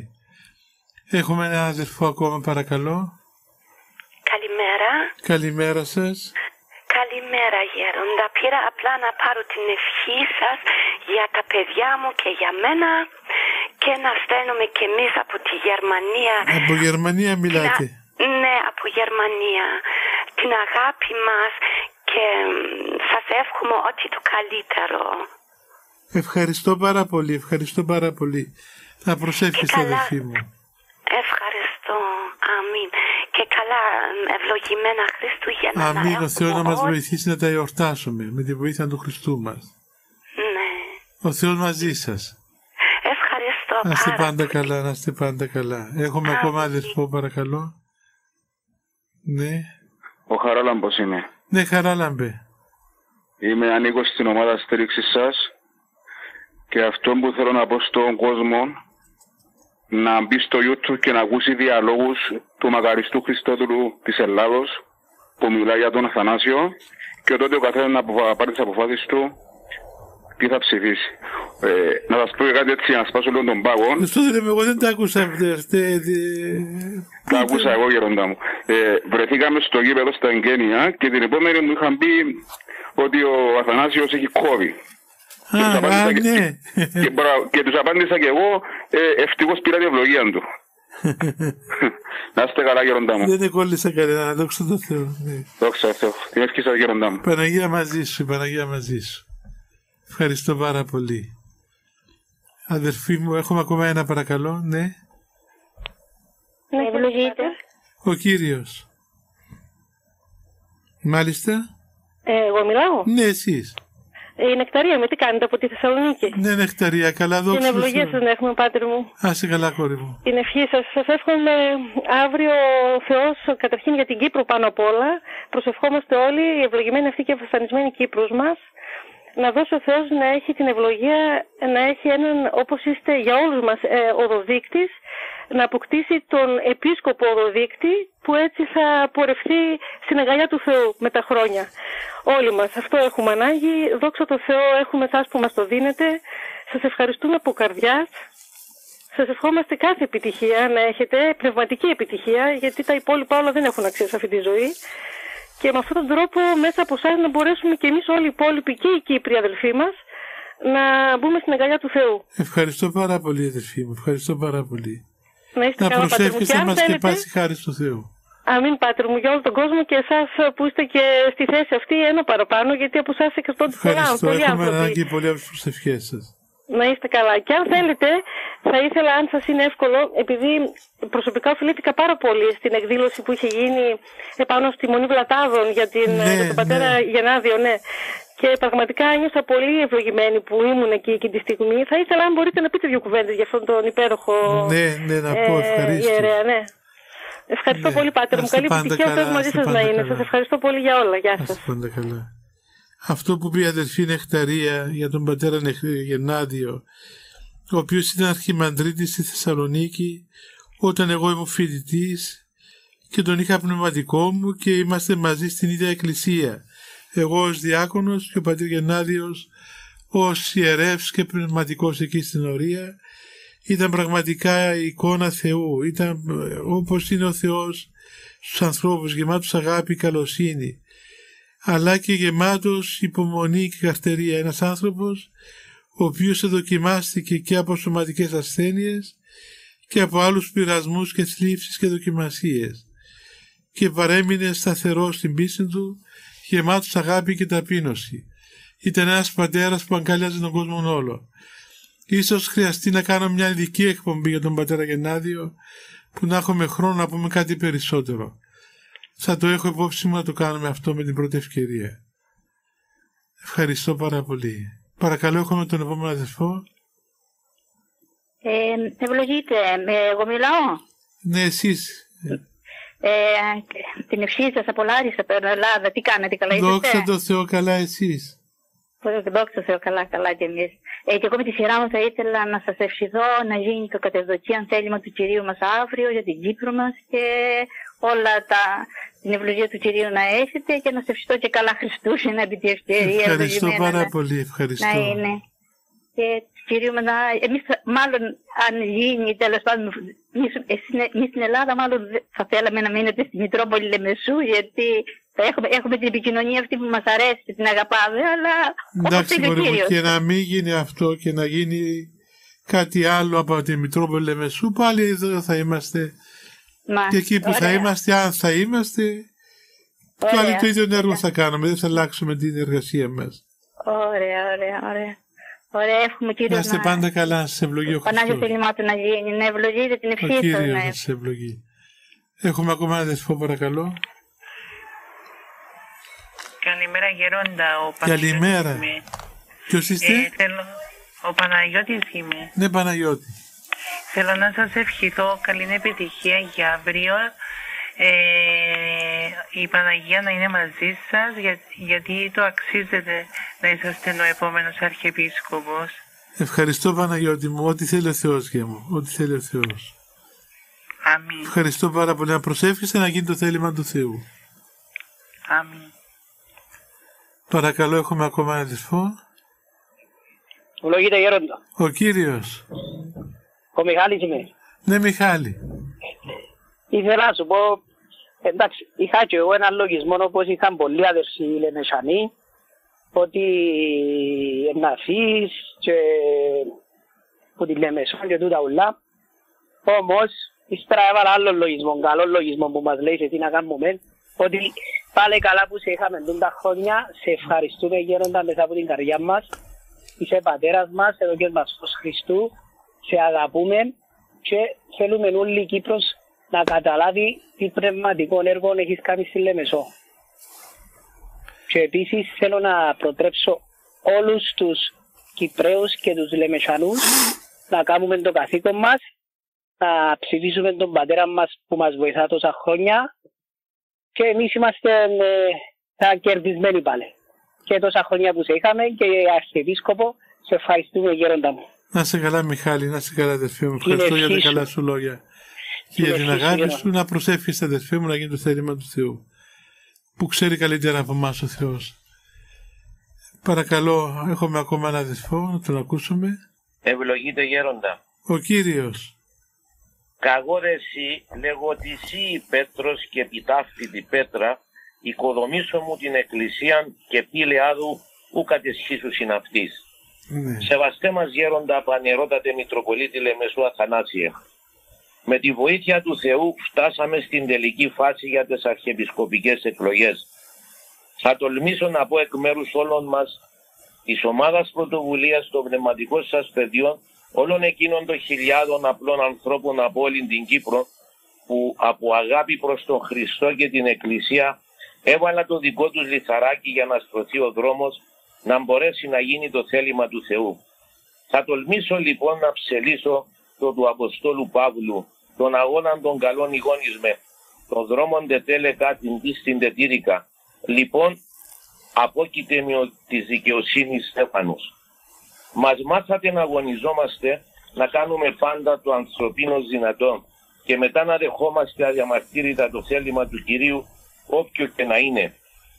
S1: Έχουμε ένα αδερφό ακόμα, παρακαλώ.
S8: Καλημέρα.
S1: Καλημέρα σας.
S8: Καλημέρα γέροντα. Πήρα απλά να πάρω την ευχή σας για τα παιδιά μου και για μένα και να στέλνουμε κι εμείς από τη Γερμανία.
S1: Από Γερμανία μιλάτε?
S8: Ναι, από Γερμανία. Την αγάπη μας και σας εύχομαι ό,τι το καλύτερο.
S1: Ευχαριστώ πάρα πολύ, ευχαριστώ πάρα πολύ. Θα προσεύχεστε, αδελφή μου.
S8: Ευχαριστώ. Αμήν. Και καλά ευλογημένα Χριστούγεννα.
S1: Αμήν. Ο Θεός να μας βοηθήσει να τα εορτάσουμε με τη βοήθεια του Χριστού μας.
S8: Ναι.
S1: Ο Θεός μαζί σας.
S8: Ευχαριστώ.
S1: Να είστε πάντα καλά, να είστε πάντα καλά. Έχουμε Αμήν. Ακόμα αδελφό, παρακαλώ. Ναι.
S9: Ο Χαράλαμπος είναι.
S1: Ναι, Χαράλαμπε.
S9: Είμαι ανήκω στην ομάδα στήριξης σας και αυτό που θέλω να πω στον κόσμο να μπει στο YouTube και να ακούσει διαλόγους του μακαριστού Χριστόδουλου της Ελλάδος που μιλάει για τον Αθανάσιο και τότε ο καθένας να πάρει τις αποφάσεις του τι θα ψηφίσει. Ε, να σας πω κάτι έτσι, να σπάσω λίγο τον πάγο.
S1: Εγώ δεν τα άκουσα.
S9: Τα άκουσα εγώ, γεροντά μου. Ε, βρεθήκαμε στο γήπεδο στα εγγένεια και την επόμενη μου είχαν πει ότι ο Αθανάσιος έχει κόβει.
S1: Α, α,
S9: και,
S1: ναι.
S9: Και, και, και τους απάντησα και εγώ, ε, ευτυχώς πήρα την ευλογία του. Να είστε καλά, γεροντά μου.
S1: Δεν εκόλλησα κανένα, δόξα τω Θεώ.
S9: Δόξα τω Θεώ. Την ευχή σας, γεροντά μου.
S1: Παναγία μαζί σου, Παναγία μαζί σου. Ευχαριστώ πάρα πολύ. Αδερφή μου, έχουμε ακόμα ένα παρακαλώ, ναι.
S3: Ναι, ευλογείτε.
S1: Ο Κύριος. Μάλιστα.
S3: Ε, εγώ μιλάω.
S1: Ναι, εσείς.
S3: Η Νεκταρία με τι κάνετε από τη Θεσσαλονίκη.
S1: Ναι, Νεκταρία, καλά δόξα.
S3: Την ευλογία σας να έχουμε, Πάτερ μου.
S1: Άσε καλά, κόρη μου.
S3: Την ευχή σας. Σας εύχομαι αύριο ο Θεός, καταρχήν για την Κύπρο πάνω απ' όλα. Προσευχόμαστε όλοι, η ευλογημένη αυτή και βασανισμένη Κύπρος μας. Να δώσει ο Θεός να έχει την ευλογία, να έχει έναν, όπως είστε για όλους μας, ε, οδοδείκτης, να αποκτήσει τον επίσκοπο οδοδείκτη που έτσι θα πορευτεί στην αγκαλιά του Θεού με τα χρόνια. Όλοι μας αυτό έχουμε ανάγκη. Δόξα τω Θεώ, έχουμε εσάς που μας το δίνετε. Σας ευχαριστούμε από καρδιάς. Σας ευχόμαστε κάθε επιτυχία να έχετε, πνευματική επιτυχία, γιατί τα υπόλοιπα όλα δεν έχουν αξία σε αυτή τη ζωή. Και με αυτόν τον τρόπο μέσα από εσάς να μπορέσουμε και εμείς όλοι οι υπόλοιποι και οι Κύπροι αδελφοί μας να μπούμε στην αγκαλιά του Θεού.
S1: Ευχαριστώ πάρα πολύ, αδελφοί μου. Ευχαριστώ πάρα πολύ.
S3: Να,
S1: να προσεύχεστε να μας και πάσει χάρη του Θεού.
S3: Αμήν, Πάτερ μου, για όλο τον κόσμο και εσάς που είστε και στη θέση αυτή ένα παραπάνω, γιατί από εσάς εξαρτώνται πολλά άνθρωποι.
S1: Ευχαριστώ, έχουμε ανάγκη πολύ από τις προσευχές σας.
S3: Να είστε καλά. Και αν θέλετε, θα ήθελα, αν σας είναι εύκολο, επειδή προσωπικά οφειλήθηκα πάρα πολύ στην εκδήλωση που είχε γίνει επάνω στη Μονή Βλατάδων για, την,
S1: ναι,
S3: για τον πατέρα ναι. Γενάδιο, ναι. Και πραγματικά νιώσα πολύ ευλογημένη που ήμουν εκεί εκείνη τη στιγμή. Θα ήθελα, αν μπορείτε, να πείτε δύο κουβέντες για αυτόν τον υπέροχο
S1: ναι, ναι, να πω,
S3: ε, ιερέα. Ναι. Ευχαριστώ ναι. πολύ, Πάτερ μου. Καλή επιτυχία, ο Θεός μαζί σας να είναι. Σας ευχαριστώ πολύ για όλα. Γεια σας.
S1: Πάντα καλά. Αυτό που πει η αδελφή Νεκταρία για τον πατέρα Γενάδιο, ο οποίος ήταν αρχιμανδρίτης στη Θεσσαλονίκη όταν εγώ ήμουν φοιτητής και τον είχα πνευματικό μου και είμαστε μαζί στην ίδια εκκλησία. Εγώ ως διάκονος και ο πατήρ Γενάδιος ως ιερεύς και πνευματικός εκεί στην Ορία. Ήταν πραγματικά η εικόνα Θεού, ήταν όπως είναι ο Θεός στους ανθρώπους, γεμάτος αγάπη, καλοσύνη, αλλά και γεμάτος υπομονή και καρτερία. Ένας άνθρωπος ο οποίος εδοκιμάστηκε και από σωματικές ασθένειες και από άλλους πειρασμούς και θλίψεις και δοκιμασίες και παρέμεινε σταθερός στην πίστη του, γεμάτος αγάπη και ταπείνωση. Ήταν ένας πατέρας που αγκάλιαζε τον κόσμο όλο. Ίσως χρειαστεί να κάνω μια ειδική εκπομπή για τον πατέρα Γενάδιο που να έχουμε χρόνο να πούμε κάτι περισσότερο. Θα το έχω υπόψη μου να το κάνουμε αυτό με την πρώτη ευκαιρία. Ευχαριστώ πάρα πολύ. Παρακαλώ, έχουμε τον επόμενο αδελφό.
S10: Ε, ευλογείτε. Εγώ μιλάω.
S1: Ναι, εσείς.
S10: Ε, την ευχή σας από Λάρισα, από Ελλάδα. Τι κάνετε, καλά είστε?
S1: Δόξα τω Θεώ, καλά εσείς.
S10: Δόξα τω Θεώ, καλά, καλά και εμείς. Ε, και εγώ με τη σειρά μου θα ήθελα να σας ευχηθώ να γίνει το κατευδοκίαν θέλημα του Κυρίου μας αύριο για την Κύπρο μας και όλα τα, την ευλογία του Κυρίου να έχετε και να σας ευχηθώ και καλά Χριστούγεννα επί τη ευκαιρία.
S1: Ευχαριστώ πάρα να, πολύ, ευχαριστώ.
S10: Να είναι. Και του Κυρίου μας να, εμείς μάλλον αν γίνει τέλος πάντων, εμείς στην Ελλάδα μάλλον θα θέλαμε να μείνετε στη Μητρόπολη Λεμεσού γιατί Έχουμε, έχουμε την επικοινωνία αυτή που μας αρέσει, την αγαπάμε, αλλά
S1: εντάξει,
S10: όπως
S1: μπορεί μου, και να μην γίνει αυτό και να γίνει κάτι άλλο από τη Μητρόπολη Λεμεσού, πάλι εδώ θα είμαστε. Μα, και εκεί που ωραία. θα είμαστε, αν θα είμαστε, Πάλι το ίδιο έργο θα κάνουμε, δεν θα αλλάξουμε την εργασία μας.
S10: Ωραία, ωραία, ωραία. Ωραία, εύχομαι Κύριος
S1: να είστε πάντα καλά, να σας ευλογεί ο Χριστός.
S10: Πανάγιο θέλημά του να γίνει, να ευλογείτε την ευχή
S1: σας. Ο Κύριος να σας ευλογεί. Έχουμε ακόμα ένα αδερφό, παρακαλώ.
S11: Καλημέρα Γερόντα, ο
S1: Καλημέρα. Είμαι. Ποιος είστε?
S11: Ε, θέλω... Ο Παναγιώτης είμαι.
S1: Ναι, Παναγιώτη.
S11: Θέλω να σας ευχηθώ καλή επιτυχία για αύριο. Ε, η Παναγία να είναι μαζί σας, για, γιατί το αξίζετε να είσαστε ο επόμενος Αρχιεπίσκοπος.
S1: Ευχαριστώ Παναγιώτη μου, ό,τι θέλει ο Θεός για μου, ό,τι θέλει ο Θεός.
S11: Αμήν.
S1: Ευχαριστώ πάρα πολύ, να προσεύχεσαι να γίνει το θέλημα του Θεού.
S11: Αμήν.
S1: Παρακαλώ, έχουμε ακόμα ένα αδερφό.
S12: Ευλογείτε Γέροντα.
S1: Ο Κύριος.
S12: Ο Μιχάλης είμαι.
S1: Ναι, Μιχάλη.
S12: Ήθελα να σου πω, εντάξει, είχα και εγώ ένα λογισμό όπως είχαν πολλοί αδερφοί Λεμεσανοί, ότι να αφήσεις και που τη Λεμεσόν και τούτα ουλά. Όμως, ύστερα έβαλα άλλο λογισμό, καλό λογισμό που μας λέει σε τι να κάνουμε, ότι πάλι καλά που σε είχαμε τούντα χρόνια, σε ευχαριστούμε Γέροντα μέσα από την καρδιά μας, είσαι πατέρας μας, εδώ και μας ως Χριστού, σε αγαπούμε και θέλουμε όλη η Κύπρος να καταλάβει τι πνευματικό έργο έχεις κάνει στη Λεμεσό. Και επίσης θέλω να προτρέψω όλους τους Κυπραίους και τους Λεμεσανούς να κάνουμε το καθήκον μας, να ψηφίσουμε τον πατέρα μας που μας βοηθά τόσα χρόνια και εμείς είμαστε ε, κερδισμένοι πάλι. Και τόσα χρόνια που σε είχαμε και Αρχιεπίσκοπο, σε ευχαριστούμε Γέροντα μου.
S1: Να είσαι καλά Μιχάλη, να είσαι καλά αδερφέ μου. Ευχαριστώ για τα καλά σου λόγια. Και για την αγάπη σου, να προσεύχεσαι αδερφέ μου να γίνει το θέλημα του Θεού. Που ξέρει καλύτερα από εμάς ο Θεός. Παρακαλώ, έχουμε ακόμα ένα αδερφό, να τον ακούσουμε.
S13: Ευλογείτε Γέροντα.
S1: Ο Κύριος.
S13: Καγόρεση λέγω ότι εσύ Πέτρος και επιτάφητη Πέτρα, οικοδομήσω μου την εκκλησία και πήλεάδου ου κατεσχίσου συναυτής.
S1: Ναι.
S13: Σεβαστέ μας Γέροντα πανερότατε Μητροπολίτη Λεμεσού Αθανάσιε. Με τη βοήθεια του Θεού φτάσαμε στην τελική φάση για τις αρχιεπισκοπικές εκλογές. Θα τολμήσω να πω εκ μέρους όλων μας, της ομάδας πρωτοβουλίας των πνευματικών σας παιδιών, όλων εκείνων των χιλιάδων απλών ανθρώπων από όλη την Κύπρο, που από αγάπη προς τον Χριστό και την Εκκλησία έβαλα το δικό τους λιθαράκι για να στρωθεί ο δρόμος, να μπορέσει να γίνει το θέλημα του Θεού. Θα τολμήσω λοιπόν να ψελίσω το του Αποστόλου Παύλου, τον αγώναν των καλών ηγόνισμε, τον δρόμον τε τέλεκα την πίστην τε τήρηκα. Λοιπόν, απόκειται με της δικαιοσύνης Στέφανος. Μας μάθατε να αγωνιζόμαστε, να κάνουμε πάντα το ανθρωπίνος δυνατό και μετά να δεχόμαστε αδιαμαρτύρητα το θέλημα του Κυρίου, όποιο και να είναι.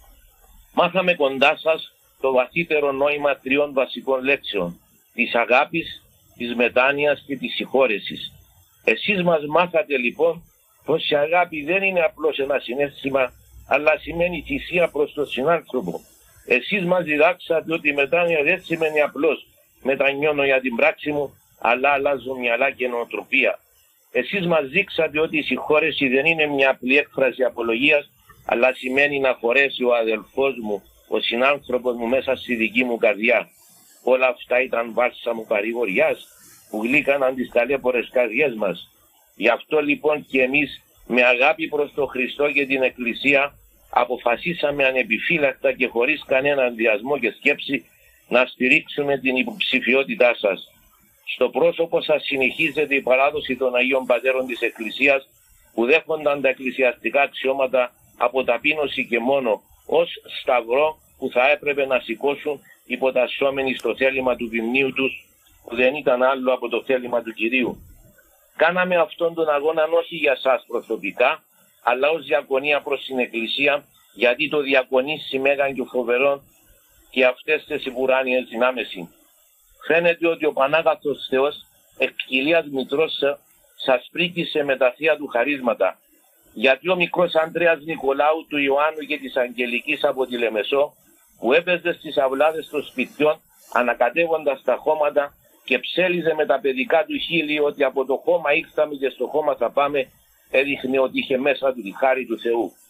S13: Μάθαμε κοντά σας το βαθύτερο νόημα τριών βασικών λέξεων, της αγάπης, της μετάνοιας και της συγχώρεσης. Εσείς μας μάθατε λοιπόν πως η αγάπη δεν είναι απλώς ένα συναίσθημα, αλλά σημαίνει θυσία προς τον συνάνθρωπο. Εσείς μας διδάξατε ότι η μετάνοια δεν σημαίνει απλώς μετανιώνω για την πράξη μου, αλλά αλλάζω μυαλά και νοοτροπία. Εσείς μας δείξατε ότι η συγχώρεση δεν είναι μια απλή έκφραση απολογίας, αλλά σημαίνει να χωρέσει ο αδελφός μου, ο συνάνθρωπος μου μέσα στη δική μου καρδιά. Όλα αυτά ήταν βάλσαμο παρηγοριάς που γλύκαναν τις ταλέπορες καρδιές μας. Γι' αυτό λοιπόν και εμείς με αγάπη προς τον Χριστό και την Εκκλησία αποφασίσαμε ανεπιφύλακτα και χωρίς κανέναν ενδιασμό και σκέψη να στηρίξουμε την υποψηφιότητά σας. Στο πρόσωπο σας συνεχίζεται η παράδοση των Αγίων Πατέρων της Εκκλησίας που δέχονταν τα εκκλησιαστικά αξιώματα από ταπείνωση και μόνο ως σταυρό που θα έπρεπε να σηκώσουν υποτασσόμενοι στο θέλημα του ποιμνίου τους που δεν ήταν άλλο από το θέλημα του Κυρίου. Κάναμε αυτόν τον αγώνα όχι για σας προσωπικά, αλλά ως διακονία προς την Εκκλησία, γιατί το διακονήσει μέγαν και φοβερόν και αυτές τις υπουράνιες δυνάμεση. Φαίνεται ότι ο Πανάγαθος Θεός εκ κοιλίας μητρός σας πρίκησε με τα θεία του χαρίσματα, γιατί ο μικρός Ανδρέας Νικολάου του Ιωάννου και της Αγγελικής από τη Λεμεσό, που έπαιζε στις αυλάδες των σπιτιών ανακατεύοντας τα χώματα και ψέλιζε με τα παιδικά του χείλη ότι από το χώμα ήρθαμε και στο χώμα θα πάμε, έδειχνε ότι είχε μέσα του τη χάρη του Θεού.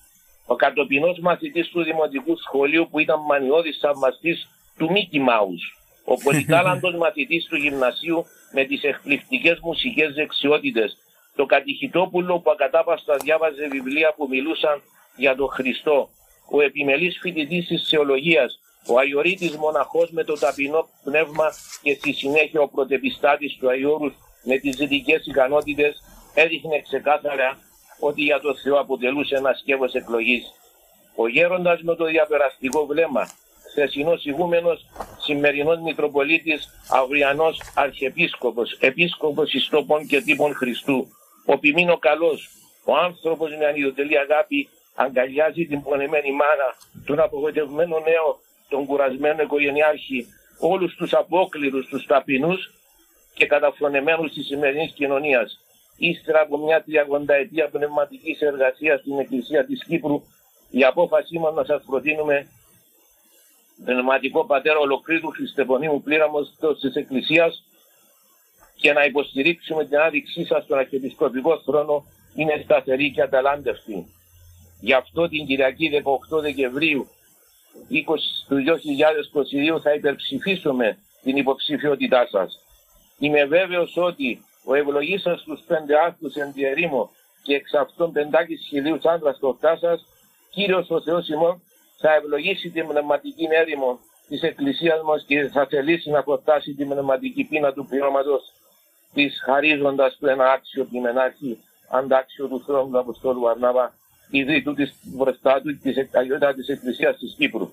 S13: ο κατοπινός μαθητής του Δημοτικού Σχολείου που ήταν μανιώδης θαυμαστής του Μίκι Μάους, ο πολυτάλαντος μαθητής του Γυμνασίου με τις εκπληκτικές μουσικές δεξιότητες, το Κατηχητόπουλο που ακατάπαστα διάβαζε βιβλία που μιλούσαν για τον Χριστό, ο επιμελής φοιτητής της θεολογίας, ο Αγιορείτης μοναχός με το ταπεινό πνεύμα και στη συνέχεια ο πρωτεπιστάτης του Αγιώρους με τις δυτικές ικανότητες, έδειχνε ξεκάθαρα ότι για το Θεό αποτελούσε ένα σκεύος εκλογής. Ο γέροντας με το διαπεραστικό βλέμμα, χθεσινός ηγούμενος, σημερινός Μητροπολίτης, αυριανός Αρχιεπίσκοπος, Επίσκοπος εις τόπων και τύπων Χριστού, ο ποιμήνο καλός, ο άνθρωπος με ανιδιοτελή αγάπη, αγκαλιάζει την πονεμένη μάνα, τον απογοητευμένο νέο, τον κουρασμένο οικογενειάρχη, όλους τους απόκληρους, τους ταπεινούς και καταφρονεμένους της σημερινής κοινωνίας. Ύστερα από μια τριακονταετία πνευματικής εργασίας στην Εκκλησία της Κύπρου, η απόφασή μας να σας προτείνουμε πνευματικό πατέρα ολοκλήρου Χριστεπονίμου πλήραμος της Εκκλησίας και να υποστηρίξουμε την άδειξή σας στον Αρχιεπισκοπικό θρόνο είναι σταθερή και αταλάντευτη. Γι' αυτό την Κυριακή δεκαοκτώ Δεκεμβρίου του δύο χιλιάδες είκοσι δύο θα υπερψηφίσουμε την υποψηφιότητά σας. Είμαι βέβαιος ότι ο ευλογής σας στους πέντε άρθρους εν διερήμο και εξ αυτών πεντάκις χιλίους άντρας τοκτά σας, Κύριος ο Θεός ημών θα ευλογήσει την πνευματική έρημο της Εκκλησίας μας και θα θελήσει να προτάσει την πνευματική πείνα του πληρώματος της, χαρίζοντας του ένα άξιο πλημενάρχη, αντάξιο του θρόνου του Αποστόλου Βαρνάβα, ιδρύτου της μπροστά του της Αγιότητα της Εκκλησίας της Κύπρου.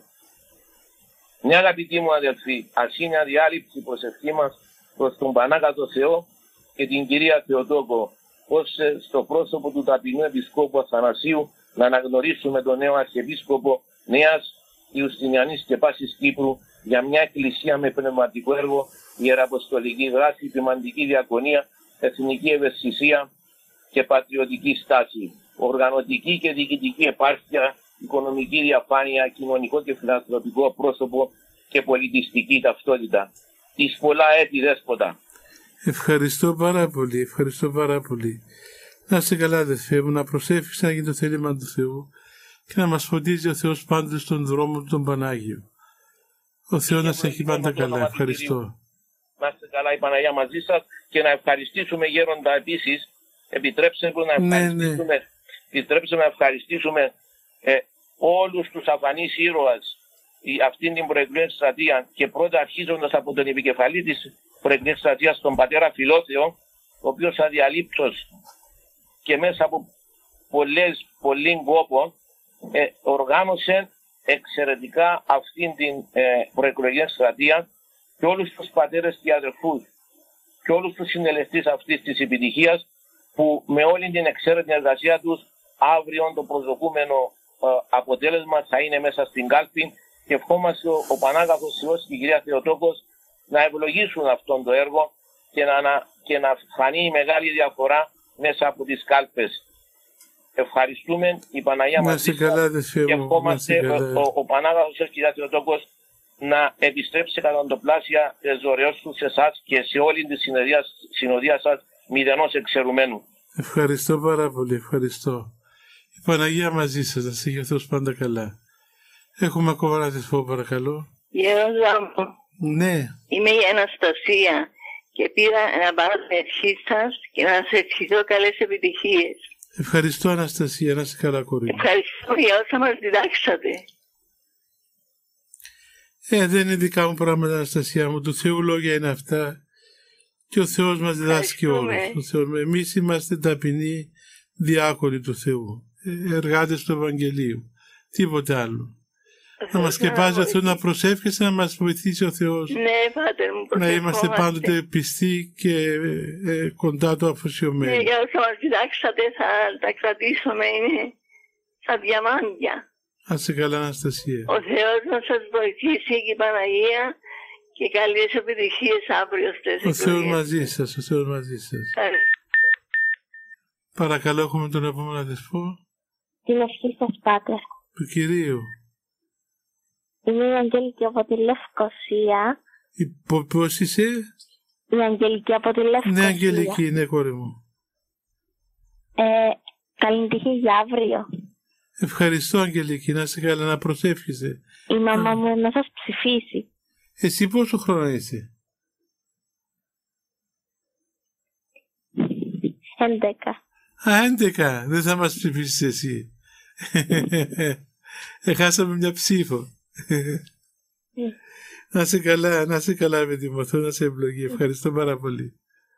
S13: Μια αγαπητή μου αδελφή, ας είναι αδιάλειψη η προσευχή μας προς τον Πανάγατο Θεό και την Κυρία Θεοτόκο, ώστε στο πρόσωπο του ταπεινού Επισκόπου Αθανασίου να αναγνωρίσουμε τον νέο Αρχιεπίσκοπο Νέας Ιουστινιανής και Πάσης Κύπρου για μια εκκλησία με πνευματικό έργο, ιεραποστολική δράση, ποιμαντική διακονία, εθνική ευαισθησία και πατριωτική στάση, οργανωτική και διοικητική επάρκεια, οικονομική διαφάνεια, κοινωνικό και φιλανθρωπικό πρόσωπο και πολιτιστική ταυτότητα. Της πολλά έτη δέσποτα.
S1: Ευχαριστώ πάρα πολύ, ευχαριστώ πάρα πολύ. Να είστε καλά αδελφέ μου, να προσεύχεις να γίνει το θέλημα του Θεού και να μας φωτίζει ο Θεός πάντοτε στον δρόμο του τον Πανάγιο. Ο Θεός να σε έχει πάντα καλά. Ευχαριστώ.
S13: Να είστε καλά η Παναγία μαζί σας και να ευχαριστήσουμε γέροντα επίσης. Επιτρέψτε να ευχαριστήσουμε, ναι, ναι. επιτρέψτε να ευχαριστήσουμε ε, όλους τους αφανείς ήρωας αυτήν την προεκλογική εκστρατεία και πρώτα αρχίζοντας από τον επικεφαλή της προεκλογικής εκστρατείας, τον πατέρα Φιλόθεο, ο οποίος αδιαλείπτως και μέσα από πολλές, πολύ κόπο ε, οργάνωσε εξαιρετικά αυτήν την ε, προεκλογική εκστρατεία και όλους τους πατέρες και αδερφούς και όλους τους συνελεστές αυτής της επιτυχίας που με όλη την εξαίρετη εργασία τους αύριο το προσδοκούμενο ε, αποτέλεσμα θα είναι μέσα στην κάλπη και ευχόμαστε ο, ο Πανάγαθος Θεός και η Κυρία Θεοτόκος να ευλογήσουν αυτόν το έργο και να, και να φανεί η μεγάλη διαφορά μέσα από τις κάλπες. Ευχαριστούμε η Παναγία μας και ευχόμαστε ο, ο, ο Πανάγαθος Θεός και η Κυρία Θεοτόκος να επιστρέψει κατά το πλάσια της δωρεώς του σε εσάς και σε όλη τη συνοδεία, συνοδεία σας μηδενός εξαιρουμένου.
S1: Ευχαριστώ πάρα πολύ, ευχαριστώ. Η Παναγία μαζί σας, να σε έχει ο Θεός πάντα καλά. Έχουμε ακόμα ένα αδελφό, παρακαλώ.
S14: Γέροντα μου.
S1: Ναι.
S14: Είμαι η Αναστασία και πήρα να πάρω την ευχή σας και να σας ευχηθώ καλές επιτυχίες.
S1: Ευχαριστώ Αναστασία, να είσαι καλά κορίτσι.
S14: Ευχαριστώ για όσα μας διδάξατε.
S1: Ε, δεν είναι δικά μου πράγματα Αναστασία μου, του Θεού λόγια είναι αυτά και ο Θεός μας διδάσκει όλους. Εμείς είμαστε ταπεινοί διάκονοι του Θεού, εργάτες του Ευαγγελίου, τίποτε άλλο. Να μας σκεπάζει ο Θεός, να προσεύχεσαι, να μας βοηθήσει ο Θεός.
S14: Ναι, Πάτερ μου,
S1: να είμαστε πάντοτε πιστοί και ε, κοντά του αφοσιωμένοι.
S14: Ναι, για όσα μας διδάξατε θα τα κρατήσουμε, είναι σαν διαμάντια.
S1: Αν σε καλά, Αναστασία.
S14: Ο Θεός να σας βοηθήσει και η Παναγία και καλές επιτυχίες αύριο στις εκλογές.
S1: Ο Θεός μαζί σας, ο Θεός μαζί σας. Καλή. Παρακαλώ, έχουμε τον επόμενο αδελφό.
S15: Την ευχή σας, Πάτερ.
S1: Του Κυρίου.
S15: Είμαι η Αγγελική από τη Λευκοσία.
S1: Πώς είσαι?
S15: Η Αγγελική από τη Λευκοσία.
S1: Ναι, Αγγελική, ναι, κόρη μου.
S15: Ε, καλή τύχη για αύριο.
S1: Ευχαριστώ, Αγγελική, να είσαι καλά, να προσεύχεσαι.
S15: Η μαμά μου να σας ψηφίσει.
S1: Εσύ πόσο χρόνο είσαι?
S15: Έντεκα.
S1: Α, έντεκα. Δεν θα μας ψηφίσεις εσύ. Έχασαμε μια ψήφο. Να είσαι καλά, να είσαι καλά με τη Μωθό, να σε ευλογεί. Ευχαριστώ πάρα πολύ.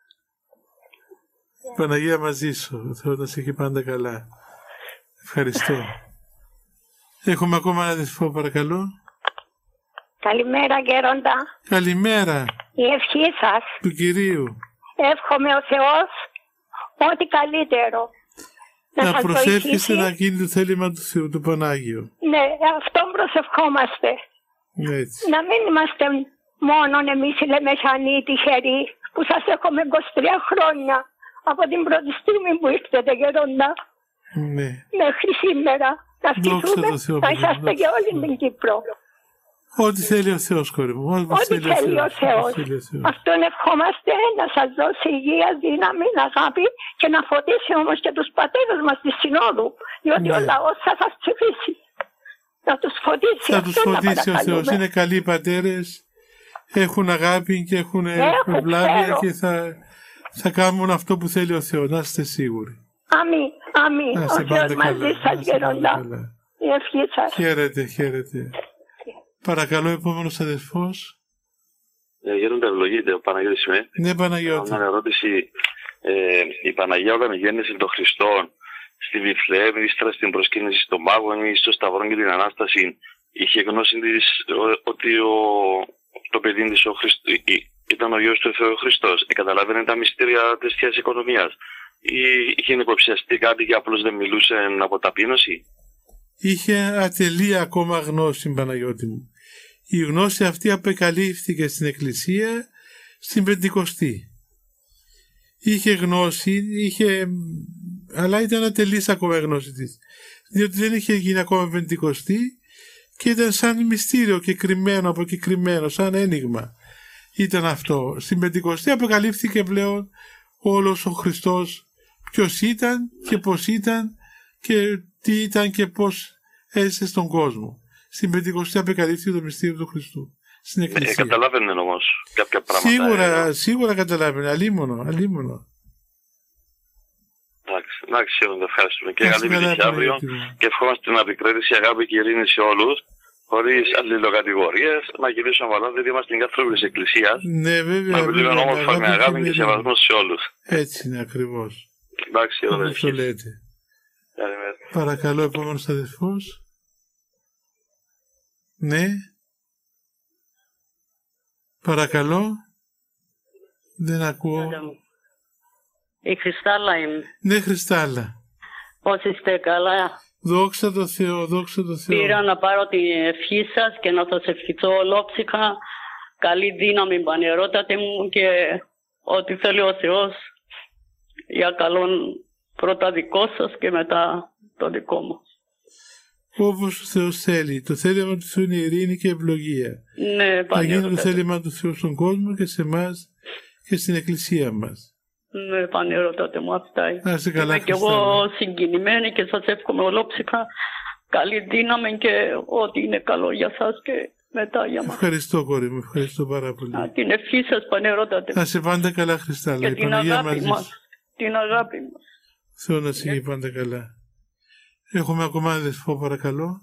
S1: Παναγία μαζί σου. Ο Θεός να σε έχει πάντα καλά. Ευχαριστώ. Έχουμε ακόμα ένα αδελφό, παρακαλώ.
S16: Καλημέρα, Γέροντα.
S1: Καλημέρα.
S16: Η ευχή σας.
S1: Του Κυρίου.
S16: Εύχομαι ο Θεός ό,τι καλύτερο.
S1: Να, να προσεύχεστε να γίνει το θέλημα του Θεού, του Πανάγιου.
S16: Ναι, αυτόν προσευχόμαστε.
S1: Έτσι.
S16: Να μην είμαστε μόνο εμείς οι Λεμεσανοί τυχεροί που σας έχουμε είκοσι τρία χρόνια από την πρώτη στιγμή που ήρθετε, Γέροντα.
S1: Ναι.
S16: Μέχρι σήμερα. Να στηθούμε, θα είσαστε και όλη την Κύπρο.
S1: Ό,τι θέλει ο Θεός, κόρη μου. Ό,τι,
S16: Ό,τι θέλει, θέλει ο Θεός.
S1: Θεός.
S16: Αυτόν ευχόμαστε να σας δώσει υγεία, δύναμη, αγάπη και να φωτίσει όμως και τους πατέρες μας της Συνόδου. Διότι ναι. ο λαός θα σας ψηφίσει. Να τους φωτίσει.
S1: Θα τους φωτίσει ο Θεός. Είναι καλοί πατέρες. Έχουν αγάπη και έχουν, έχουν βλάβεια και θα, θα κάνουν αυτό που θέλει ο Θεός. Να είστε σίγουροι.
S16: Αμήν. Αμήν. Ο Θεός μαζί σας, Γέροντα. Η ευχή σας.
S1: Χαίρετε, χαίρετε. Παρακαλώ, επόμενος αδελφός.
S17: Ε, Γέροντα, ευλογείτε, ο Παναγιώτης είμαι.
S1: Ναι, Παναγιώτη.
S17: Μια ερώτηση. Ε, η Παναγία όταν γέννησε τον Χριστό στη Βιθλεέμ, ύστερα στην προσκύνηση στον Πάγο ή στο Σταυρό και την Ανάσταση, είχε γνώση της ότι ο, το παιδί της ο Χριστ, ήταν ο Υιός του Θεού ο Χριστός. Ε, καταλάβαινε τα μυστήρια της Θείας Οικονομίας. Ή είχε υποψιαστεί κάτι και απλώς δεν μιλούσε από ταπείνωση.
S1: Είχε ατελή ακόμα γνώση, Παναγιώτη μου. Η γνώση αυτή απεκαλύφθηκε στην Εκκλησία στην Πεντηκοστή. Είχε γνώση, είχε... αλλά ήταν ατελής ακόμα η γνώση της. Διότι δεν είχε γίνει ακόμα Πεντηκοστή και ήταν σαν μυστήριο και κρυμμένο, αποκεκριμένο, σαν ένιγμα. Ήταν αυτό. Στην Πεντηκοστή αποκαλύφθηκε πλέον όλος ο Χριστός, ποιος ήταν και πώς ήταν και τι ήταν και πώς έζησε στον κόσμο. Στην Πεντηκοστή αποκαλύφθηκε το μυστήριο του Χριστού. Στην Εκκλησία.
S17: Ε, καταλάβαινε όμως κάποια πράγματα.
S1: Σίγουρα,
S17: ε,
S1: σίγουρα καταλάβαινε. Αλίμονο, αλίμονο.
S17: Εντάξει, εντάξει, ευχαριστούμε. Και καλή επιτυχία αύριο και ευχόμαστε την επικράτηση, αγάπη και ειρήνη σε όλους, χωρίς αλληλοκατηγορίες, να γυρίσουμε καλά, διότι είμαστε την άνθρωποι της Εκκλησίας.
S1: Ναι, βέβαια.
S17: Να μιλούμε όμορφα με αγάπη και σεβασμό σε όλους.
S1: Έτσι είναι ακριβώς.
S17: Εντάξει,
S1: όπως το λέτε.
S17: Καλημέρα.
S1: Παρακαλώ, επόμενος αδελφός. Ναι. Παρακαλώ. Δεν ακούω.
S18: Η Χριστάλλα είμαι.
S1: Ναι, Χριστάλλα.
S18: Πώς είστε, καλά?
S1: Δόξα τω Θεώ, δόξα τω Θεώ.
S18: Πήρα να πάρω την ευχή σας και να σας ευχηθώ ολόψυχα. Καλή δύναμη, Πανερότατε μου, και ό,τι θέλει ο Θεός για καλόν πρώτα δικό σας και μετά το δικό μου.
S1: Όπως ο Θεός θέλει. Το θέλημα του Θεού είναι ειρήνη και ευλογία.
S18: Ναι,
S1: να γίνει το θέλημα του Θεού στον κόσμο και σε εμάς και στην Εκκλησία μας.
S18: Ναι, Πανερότατε μου, αυτά είναι.
S1: Να είσαι καλά,
S18: είμαι και εγώ συγκινημένη και σας εύχομαι ολόψυχα καλή δύναμη και ό,τι είναι καλό για σας και μετά για μας.
S1: Ευχαριστώ, κόρη μου, ευχαριστώ πάρα πολύ.
S18: Α, την ευχή σας, Πανερότατε μου.
S1: Να σε πάντα καλά, Χριστάλλα.
S18: Και την αγάπη μας. Την αγάπη μας.
S1: Θεό να σε γίνει πάντα καλά. Έχουμε ακόμα αδελφό, παρακαλώ.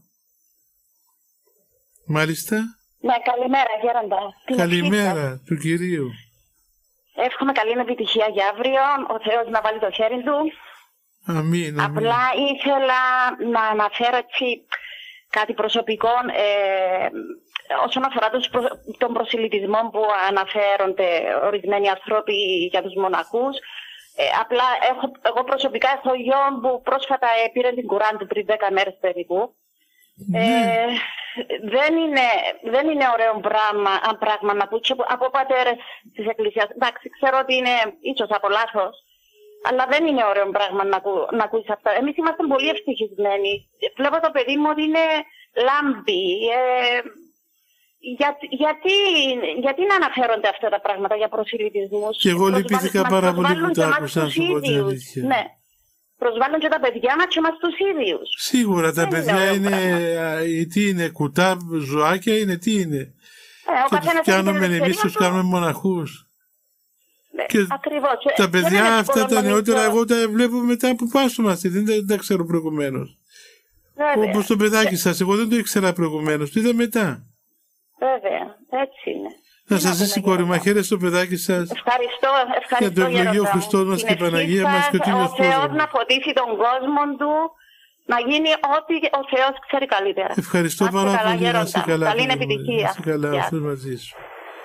S1: Μάλιστα.
S19: Ναι, καλημέρα, Γέροντα.
S1: Καλημέρα του Κυρίου.
S19: Εύχομαι καλή επιτυχία για αύριο. Ο Θεός να βάλει το χέρι του.
S1: Αμήν, αμήν.
S19: Απλά ήθελα να αναφέρω έτσι κάτι προσωπικό ε, όσον αφορά τους προ... τον προσιλητισμό που αναφέρονται ορισμένοι άνθρωποι για τους μοναχούς. Ε, απλά έχω, εγώ προσωπικά έχω γιο που πρόσφατα πήρε την κουράν του πριν δέκα μέρες περίπου.
S1: Ναι.
S19: Ε, δεν, είναι, δεν είναι ωραίο πράγμα, αν πράγμα να ακούσει από πατέρες της Εκκλησίας. Εντάξει, ξέρω ότι είναι ίσως από λάθος, αλλά δεν είναι ωραίο πράγμα να, ακού, να ακούσει αυτά. Εμείς είμαστε πολύ ευτυχισμένοι. Βλέπω το παιδί μου ότι είναι λάμπη. Ε, για, γιατί, γιατί να αναφέρονται αυτά τα πράγματα για προσιλητισμούς?
S1: Και εγώ λυπήθηκα πάρα πολύ που τα άκουσα, να σου πω την αλήθεια.
S19: Ναι. προσβάλλουν και τα παιδιά μας και μας τους ίδιους.
S1: Σίγουρα τα παιδιά είναι, είναι, τι είναι, κουτά, ζωάκια είναι, τι είναι.
S19: Ε,
S1: και τους κάνουμε εμείς, τους κάνουμε μοναχούς.
S19: Ναι,
S1: και
S19: ακριβώς.
S1: Τα παιδιά αυτά τα νεότερα, εγώ τα βλέπω μετά από πάσο μας, δεν τα, τα ξέρω προηγουμένως. Όπως το παιδάκι σας, εγώ δεν το ήξερα προηγουμένως, το είδα μετά.
S19: Βέβαια, έτσι είναι.
S1: Να σας ζήσει η κόρη μου, χαίρετε στο παιδάκι σας.
S19: Ευχαριστώ, ευχαριστώ
S1: για το ευλογεί ο Χριστός μας και η Παναγία μας και ο Τίμιος
S19: Κόσμος. Ο Θεός να φωτίσει τον κόσμο του, να γίνει ό,τι ο Θεός ξέρει καλύτερα.
S1: Ευχαριστώ πάρα πολύ, να είσαι καλά.
S19: Καλή επιτυχία.
S1: Να είσαι καλά, ο Θεός μαζί σου.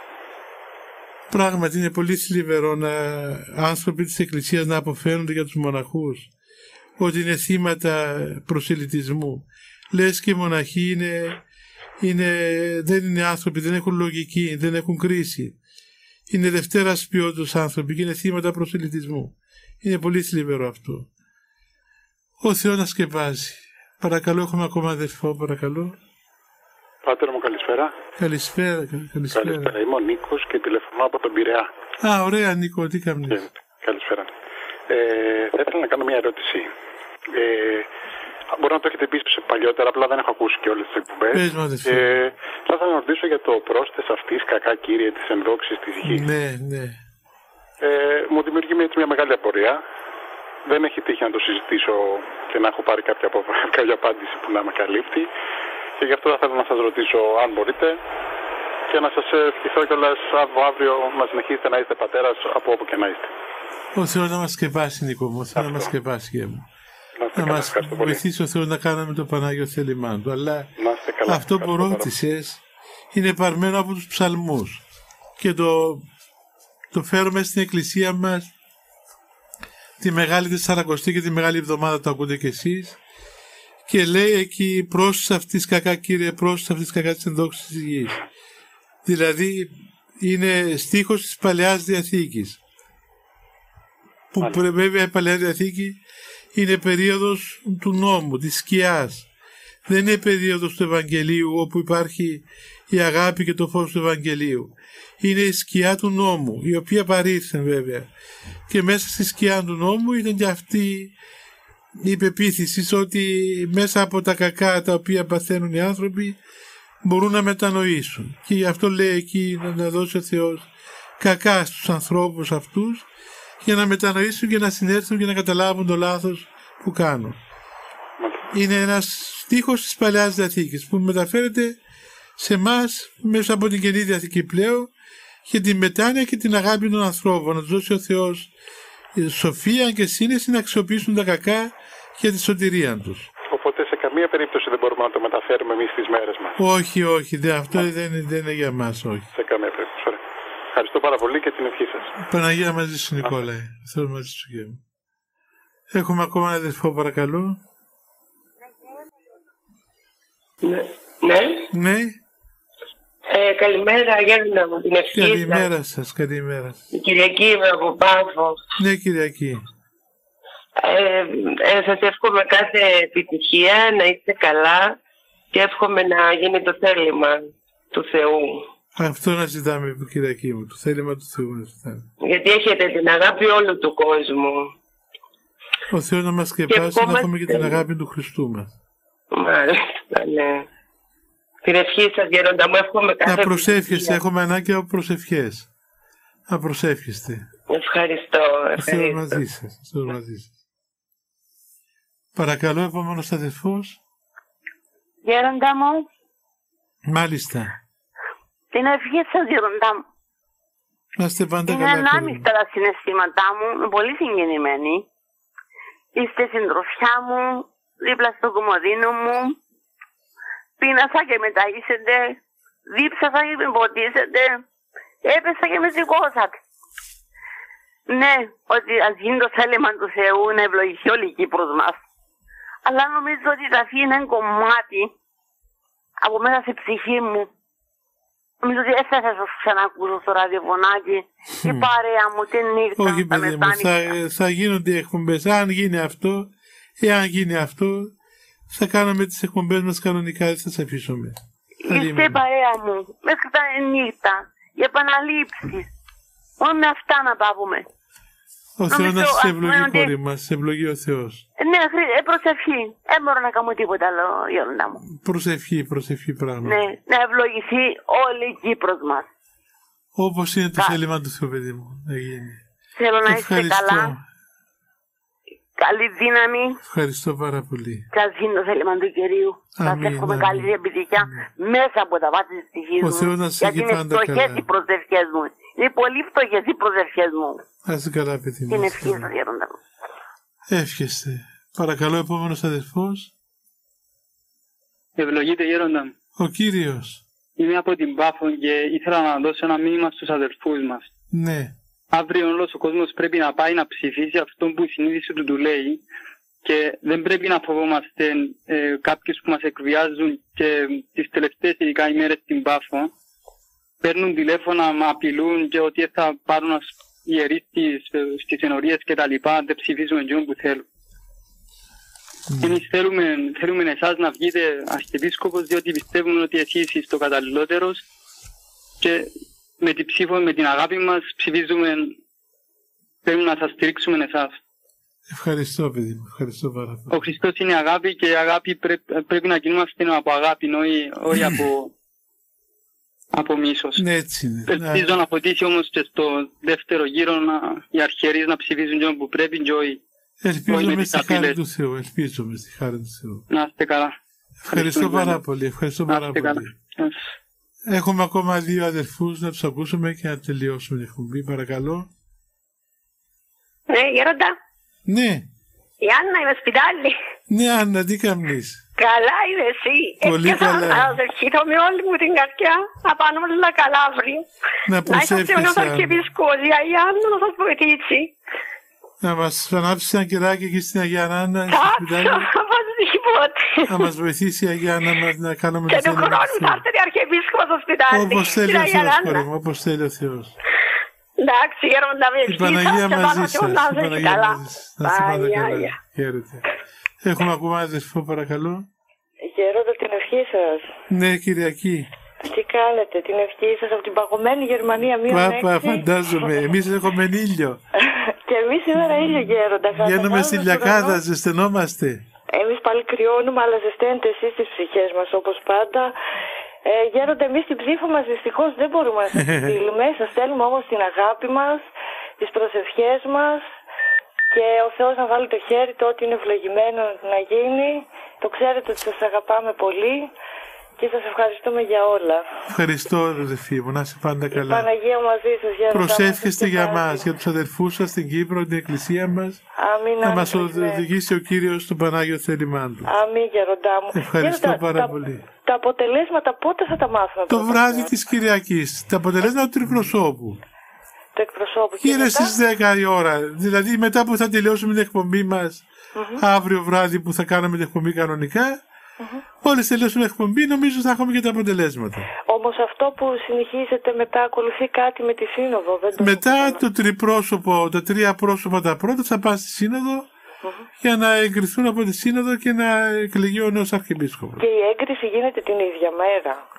S1: Πράγματι είναι πολύ θλιβερό να άνθρωποι της Εκκλησίας να αποφαίνονται για τους μοναχούς, ότι είναι θύματα προσελητισμού. Λες και οι μοναχοί είναι, είναι, δεν είναι άνθρωποι, δεν έχουν λογική, δεν έχουν κρίση. Είναι δευτέρας ποιότητας άνθρωποι και είναι θύματα προσελητισμού. Είναι πολύ θλιβερό αυτό. Ο Θεός να σκεπάζει. Παρακαλώ, έχουμε ακόμα αδερφό, παρακαλώ.
S20: Πάτερ μου, καλησπέρα.
S1: Καλησπέρα, καλησπέρα.
S20: Καλησπέρα. Είμαι ο Νίκος και τηλεφωνώ από τον Πειραιά.
S1: Α, ωραία, Νίκο, τι κάνεις.
S20: Ε, καλησπέρα. Ε, θα ήθελα να κάνω μια ερώτηση. Ε, μπορεί να το έχετε πει παλιότερα, απλά δεν έχω ακούσει και όλες τις εκπομπές.
S1: Πες μου, αδερφέ.
S20: Ε, θα ήθελα να ρωτήσω για το πρόσθες αυτής, κακά κύριε, της ενδόξης της γης.
S1: Ναι, ναι.
S20: Ε, μου δημιουργεί μια, μια μεγάλη απορία. Δεν έχει τύχει να το συζητήσω και να έχω πάρει κάποια, κάποια απάντηση που να με καλύπτει. Και γι' αυτό θα θέλω να σας ρωτήσω αν μπορείτε και να σας ευχηθώ κιόλας αύριο να συνεχίσετε να είστε πατέρας από όπου και να είστε.
S1: Ο Θεός να μας σκεπάσει, Νίκο μου, ο Θεός να μας σκεπάσει και μου. Να, να μας βοηθήσει ο Θεός να κάνουμε το Πανάγιο θέλημά του. Αλλά καλά, αυτό που ρώτησες είναι παρμένο από τους ψαλμούς και το, το φέρουμε στην εκκλησία μας τη Μεγάλη Τεσσαρακοστή και τη Μεγάλη Εβδομάδα, το ακούτε κι εσείς. Και λέει εκεί πρόσθεσα αυτής κακά κύριε, πρόσθεσα αυτής κακά της ενδόξης της γης. Δηλαδή είναι στίχος της Παλαιάς Διαθήκης. Που βέβαια η Παλαιά Διαθήκη είναι περίοδος του νόμου, της σκιάς. Δεν είναι περίοδος του Ευαγγελίου όπου υπάρχει η αγάπη και το φως του Ευαγγελίου. Είναι η σκιά του νόμου, η οποία παρήλθε βέβαια. Και μέσα στη σκιά του νόμου ήταν και αυτή η πεποίθηση ότι μέσα από τα κακά τα οποία παθαίνουν οι άνθρωποι μπορούν να μετανοήσουν. Και γι' αυτό λέει εκεί να δώσει ο Θεός κακά στους ανθρώπους αυτούς για να μετανοήσουν και να συνέρθουν και να καταλάβουν το λάθος που κάνουν. Είναι ένας στίχος της Παλαιάς Διαθήκης που μεταφέρεται σε εμάς μέσα από την Καινή Διαθήκη πλέον για την μετάνοια και την αγάπη των ανθρώπων. Να τους δώσει ο Θεός σοφία και σύνεση να αξιοποιήσουν τα κακά για τη σωτηρία τους.
S20: Οπότε σε καμία περίπτωση δεν μπορούμε να το μεταφέρουμε εμείς στις μέρες μας.
S1: Όχι, όχι, δε, αυτό δεν, δεν είναι για μας, όχι.
S20: Σε καμία περίπτωση. Ωραία. Ευχαριστώ πάρα πολύ και την ευχή σας.
S1: Παναγία μαζί σου, Νικόλαε. Θέλω μαζί σου και μου. Έχουμε ακόμα ένα αδερφό, παρακαλώ.
S21: Ναι. Ναι.
S1: Ναι.
S21: Ε, καλημέρα, Γέροντα μου, την ευχή σας.
S1: Καλημέρα σας, καλημέρα.
S21: Η Κυριακή είμαι από Πάφο.
S1: Ναι, Κυριακή.
S21: Ε, ε, σας εύχομαι κάθε επιτυχία, να είστε καλά και εύχομαι να γίνει το θέλημα του Θεού.
S1: Αυτό να ζητάμε, Κυριακή μου, το θέλημα του Θεού να ζητάμε.
S21: Γιατί έχετε την αγάπη όλου του κόσμου.
S1: Ο Θεός να μας σκεπάσει να έχουμε και την αγάπη του Χριστού μας.
S21: Μάλιστα, ναι. Την ευχή σας, Γέροντα μου, εύχομαι κάθε
S1: να προσεύχεστε,
S21: επιτυχία.
S1: έχουμε ανάγκη από προσευχές. Να προσεύχεστε.
S21: Ευχαριστώ,
S1: ευχαριστώ. Ο Θεός μαζί σας, ο Θεός μαζί σας. Παρακαλώ, επόμενος αδερφός.
S22: Γέροντα μου.
S1: Μάλιστα.
S22: Την ευχή σας, Γέροντα μου.
S1: Να είστε πάντα
S22: είναι
S1: καλά.
S22: Είναι ανάμεικτα τα συναισθήματά μου, είμαι πολύ συγκινημένη. Είστε συντροφιά μου, δίπλα στο κομμωδίνο μου. Πίνασα και με ταΐσετε, δίψασα και με ποτίσετε, έπεσα και με σηκώσατε. Ναι, ότι ας γίνει το θέλημα του Θεού να ευλογηθεί όλη η Κύπρος μας. Αλλά νομίζω ότι η ταφή είναι ένα κομμάτι από μέσα στη ψυχή μου. Νομίζω ότι δεν θα σας ξανακούσω στο ραδιοφωνάκι. Η παρέα μου την νύχτα.
S1: Όχι, παιδί μου, θα, θα γίνονται οι εκπομπές. Αν γίνει αυτό, εάν γίνει αυτό, θα κάνουμε τις εκπομπές μας κανονικά, δεν θα σας αφήσουμε.
S22: Είστε η παρέα μου, μέχρι τα νύχτα, για επαναλήψεις. Μόνο με αυτά να πάμε.
S1: Ο Θεός να σε ευλογεί, κόρη μας, σε ευλογεί ο Θεός.
S22: Ναι, ε, προσευχή. Δεν μπορώ να κάνω τίποτα άλλο, Γέροντα μου.
S1: Προσευχή, προσευχή πράγμα.
S22: Ναι, να ευλογηθεί όλη η Κύπρος μας.
S1: Όπως είναι το θέλημα του Θεού, παιδί μου, να γίνει.
S22: Θέλω να είστε καλά. Καλή δύναμη.
S1: Ευχαριστώ πάρα πολύ.
S22: Σας είναι το θέλημα του Κυρίου. Σας εύχομαι καλή επιτυχία μέσα από τα βάθη της ψυχής μου.
S1: Ο Θεός να σε
S22: γιατί είναι φτωχές οι προσευχές μου. Είναι πολύ φτωχές οι προσευχές μου.
S1: Ας είσαι καλά, παιδί μου.
S22: Την ευχή σας, Γέροντα μου.
S1: Εύχεστε. Παρακαλώ, επόμενος αδερφός.
S2: Ευλογείτε, Γέροντα μου.
S1: Ο Κύριος.
S2: Είμαι από την Πάφο και ήθελα να δώσω ένα μήνυμα στους αδερφούς μας.
S1: Ναι.
S2: Αύριο όλος ο κόσμος πρέπει να πάει να ψηφίσει αυτό που η συνείδηση του του λέει και δεν πρέπει να φοβόμαστε ε, κάποιους που μας εκβιάζουν και τις τελευταίες ειδικά ημέρες στην Πάφο παίρνουν τηλέφωνα, με απειλούν και ότι θα πάρουν ιερείς στις, στις ενορίες και τα λοιπά, δεν ψηφίζουν εκείνον που θέλουν. Mm. Εμείς θέλουμε, θέλουμε εσάς να βγείτε αρχιεπίσκοπος διότι πιστεύουμε ότι εσείς είστε το καταλληλότερος και με την ψήφο, με την αγάπη μας ψηφίζουμε, πρέπει να σας στηρίξουμε εσάς.
S1: Ευχαριστώ, παιδί μου, ευχαριστώ πάρα πολύ.
S2: Ο Χριστός είναι αγάπη και η αγάπη πρέπει, πρέπει να κινούμαστε από αγάπη, όχι, όχι από, από μίσος.
S1: Ναι, έτσι είναι.
S2: Ελπίζω να... να φωτίσει όμως και στο δεύτερο γύρο να, οι αρχιερείς να ψηφίζουν και που πρέπει και όχι.
S1: Ελπίζομαι στη χάρη του Θεού, ελπίζομαι στη χάρη του Θεού.
S2: Να είστε καλά.
S1: Ευχαριστώ πάρα πολύ, ευχαριστώ πάρα πολύ. Έχουμε ακόμα δύο αδερφούς να τους ακούσουμε και να τελειώσουμε την εκπομπή, παρακαλώ.
S4: Ναι, Γέροντα.
S1: Ναι.
S4: Η Άννα, είμαι σπιτάλη.
S1: Ναι, Άννα, τι κάνεις?
S4: Καλά είναι εσύ.
S1: Πολύ
S4: ε,
S1: καλά.
S4: Θα ευχηθώ με όλη μου την καρδιά να πάνε όλα καλά αύριο.
S1: Να προσεύχεσαι.
S4: Να είσαστε ένας αρχιεπίσκοπος, η Αγία Άννα να σας βοηθήσει.
S1: Να μας ανάψεις ένα κεράκι εκεί στην Αγία Άννα.
S4: Κάτσω, οπωσδήποτε.
S1: Να μας βοηθήσει η Αγία Άννα μας να κάνουμε
S4: και του χρόνου θα είστε αρχιεπίσκοπος στο σπιτάλι.
S1: Όπως θέλει ο Θεός, κορί μου, όπως θέλει ο Θεός.
S4: Εντάξει, Γέροντα, με ευχή σας.
S1: Η Παναγία μαζί σας.
S4: Να είστε καλά.
S1: Να είστε πάντα καλά. Χαίρετε. Έχουμε ακόμα αδερφό, παρακαλώ.
S23: Γέροντα, την ευχή σας.
S1: Ναι, Κυριακή.
S23: Τι κάνετε, την ευχή σας από την παγωμένη Γερμανία, μία
S1: Πάπα, φαντάζομαι. Εμείς έχουμε ήλιο.
S23: Και εμείς σήμερα ήλιο, Γέροντα.
S1: Βγαίνουμε στη Λιακάδα, ζεσθενόμαστε.
S23: Εμείς πάλι κρυώνουμε, αλλά ζεσταίνετε εσείς τις ψυχές μας, όπως πάντα. Ε, Γέροντα, εμείς την ψήφο μας δυστυχώς δεν μπορούμε να σας στείλουμε. Σας στέλνουμε όμως την αγάπη μας, τις προσευχές μας και ο Θεός να βάλει το χέρι του ό,τι είναι ευλογημένο να γίνει. Το ξέρετε ότι σας αγαπάμε πολύ και σας ευχαριστούμε για όλα.
S1: Ευχαριστώ, αδελφοί μου, να είσαι πάντα καλά.
S23: Η Παναγία μαζί σας, Γέροντα.
S1: Προσεύχεστε για μας, για τους αδερφούς σας στην Κύπρο, την Εκκλησία μας.
S23: Αμήν,
S1: να μας οδηγήσει ο Κύριος στον Πανάγιο θέλημά του.
S23: Αμήν, Γέροντά μου.
S1: Ευχαριστώ
S23: Γέροντα,
S1: πάρα
S23: τα,
S1: πολύ.
S23: Τα αποτελέσματα πότε θα τα μάθουμε?
S1: Το βράδυ της Κυριακής. Τα αποτελέσματα του τριπροσώπου.
S23: Το εκπροσώπου.
S1: Είναι στις δέκα η ώρα. Δηλαδή μετά που θα τελειώσουμε την εκπομπή μας, mm-hmm. αύριο βράδυ που θα κάνουμε την εκπομπή κανονικά, mm-hmm. μόλις τελειώσουμε την εκπομπή νομίζω θα έχουμε και τα αποτελέσματα.
S23: Όμως αυτό που συνεχίζεται μετά ακολουθεί κάτι με τη σύνοδο. Δεν το
S1: μετά το τριπρόσωπο, τα τρία πρόσωπα τα πρώτα θα πάνε στη σύνοδο mm-hmm. για να εγκριθούν από τη σύνοδο και να εκλεγεί ο νέος αρχιεπίσκοπος.
S23: Και η έγκριση γίνεται την ίδια μέρα.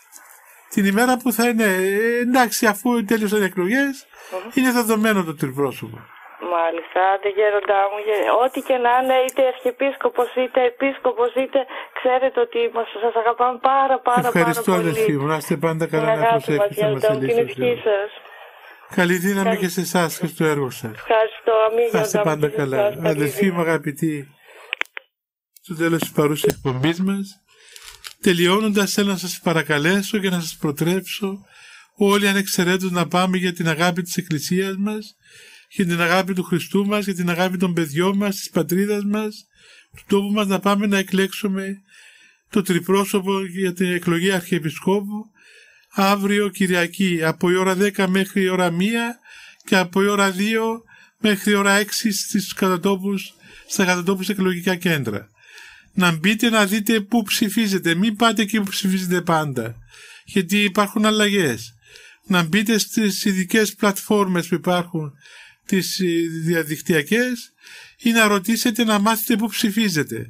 S1: Την ημέρα που θα είναι, εντάξει, αφού τέλειωσαν οι εκλογές, mm-hmm. είναι δεδομένο το τριπρόσωπο.
S23: Μάλιστα, άντε Γέροντά μου, ό,τι και να είναι, είτε αρχιεπίσκοπος είτε επίσκοπος, είτε ξέρετε ότι μας, σας αγαπάμε πάρα πάρα
S1: Ευχαριστώ,
S23: πάρα πολύ.
S1: Ευχαριστώ αδελφοί μου, να είστε πάντα καλά, να προσέχετε να μας
S23: την ευχή σας.
S1: Καλή δύναμη και σε εσάς και στο έργο σας.
S23: Ευχαριστώ, αμήν.
S1: Να είστε πάντα καλά. Αδελφοί μου αγαπητοί, στο τέλος της παρούσας εκπομπής μας, τελειώνοντας θέλω να σας παρακαλέσω και να σας προτρέψω όλοι ανεξαιρέτως να πάμε για την αγάπη της Εκκλησίας μας, για την αγάπη του Χριστού μας, για την αγάπη των παιδιών μας, της πατρίδας μας, του τόπου μας, να πάμε να εκλέξουμε το τριπρόσωπο για την εκλογή Αρχιεπισκόπου αύριο Κυριακή από η ώρα δέκα μέχρι η ώρα μία και από η ώρα δύο μέχρι η ώρα έξι στις κατατόπους, στα κατατόπους εκλογικά κέντρα. Να μπείτε να δείτε πού ψηφίζετε, μην πάτε εκεί που ψηφίζετε πάντα, γιατί υπάρχουν αλλαγές. Να μπείτε στις ειδικές πλατφόρμες που υπάρχουν, τις διαδικτυακές, ή να ρωτήσετε να μάθετε πού ψηφίζετε.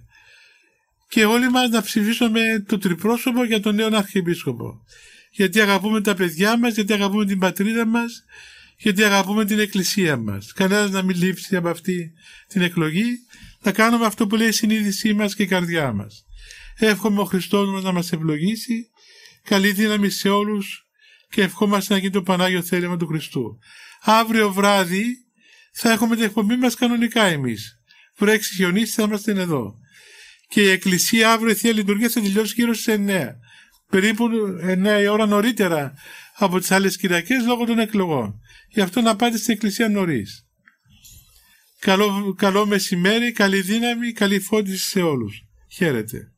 S1: Και όλοι μας να ψηφίσουμε το τριπρόσωπο για τον νέο Αρχιεπίσκοπο. Γιατί αγαπούμε τα παιδιά μας, γιατί αγαπούμε την πατρίδα μας γιατί αγαπούμε την Εκκλησία μας. Κανένας να μην λείψει από αυτή την εκλογή, να κάνουμε αυτό που λέει η συνείδησή μας και η καρδιά μας. Εύχομαι ο Χριστός μας να μας ευλογήσει, καλή δύναμη σε όλους και ευχόμαστε να γίνει το Πανάγιο θέλημα του Χριστού. Αύριο βράδυ θα έχουμε την εκπομπή μας κανονικά εμείς. Βρέξει, χιονίσει, θα είμαστε εδώ. Και η Εκκλησία αύριο η Θεία Λειτουργία θα τελειώσει γύρω στις εννέα. Περίπου εννέα η ώρα νωρίτερα από τις άλλες Κυριακές λόγω των εκλογών. Γι' αυτό να πάτε στην Εκκλησία νωρίς. Καλό, καλό μεσημέρι, καλή δύναμη, καλή φώτιση σε όλους. Χαίρετε.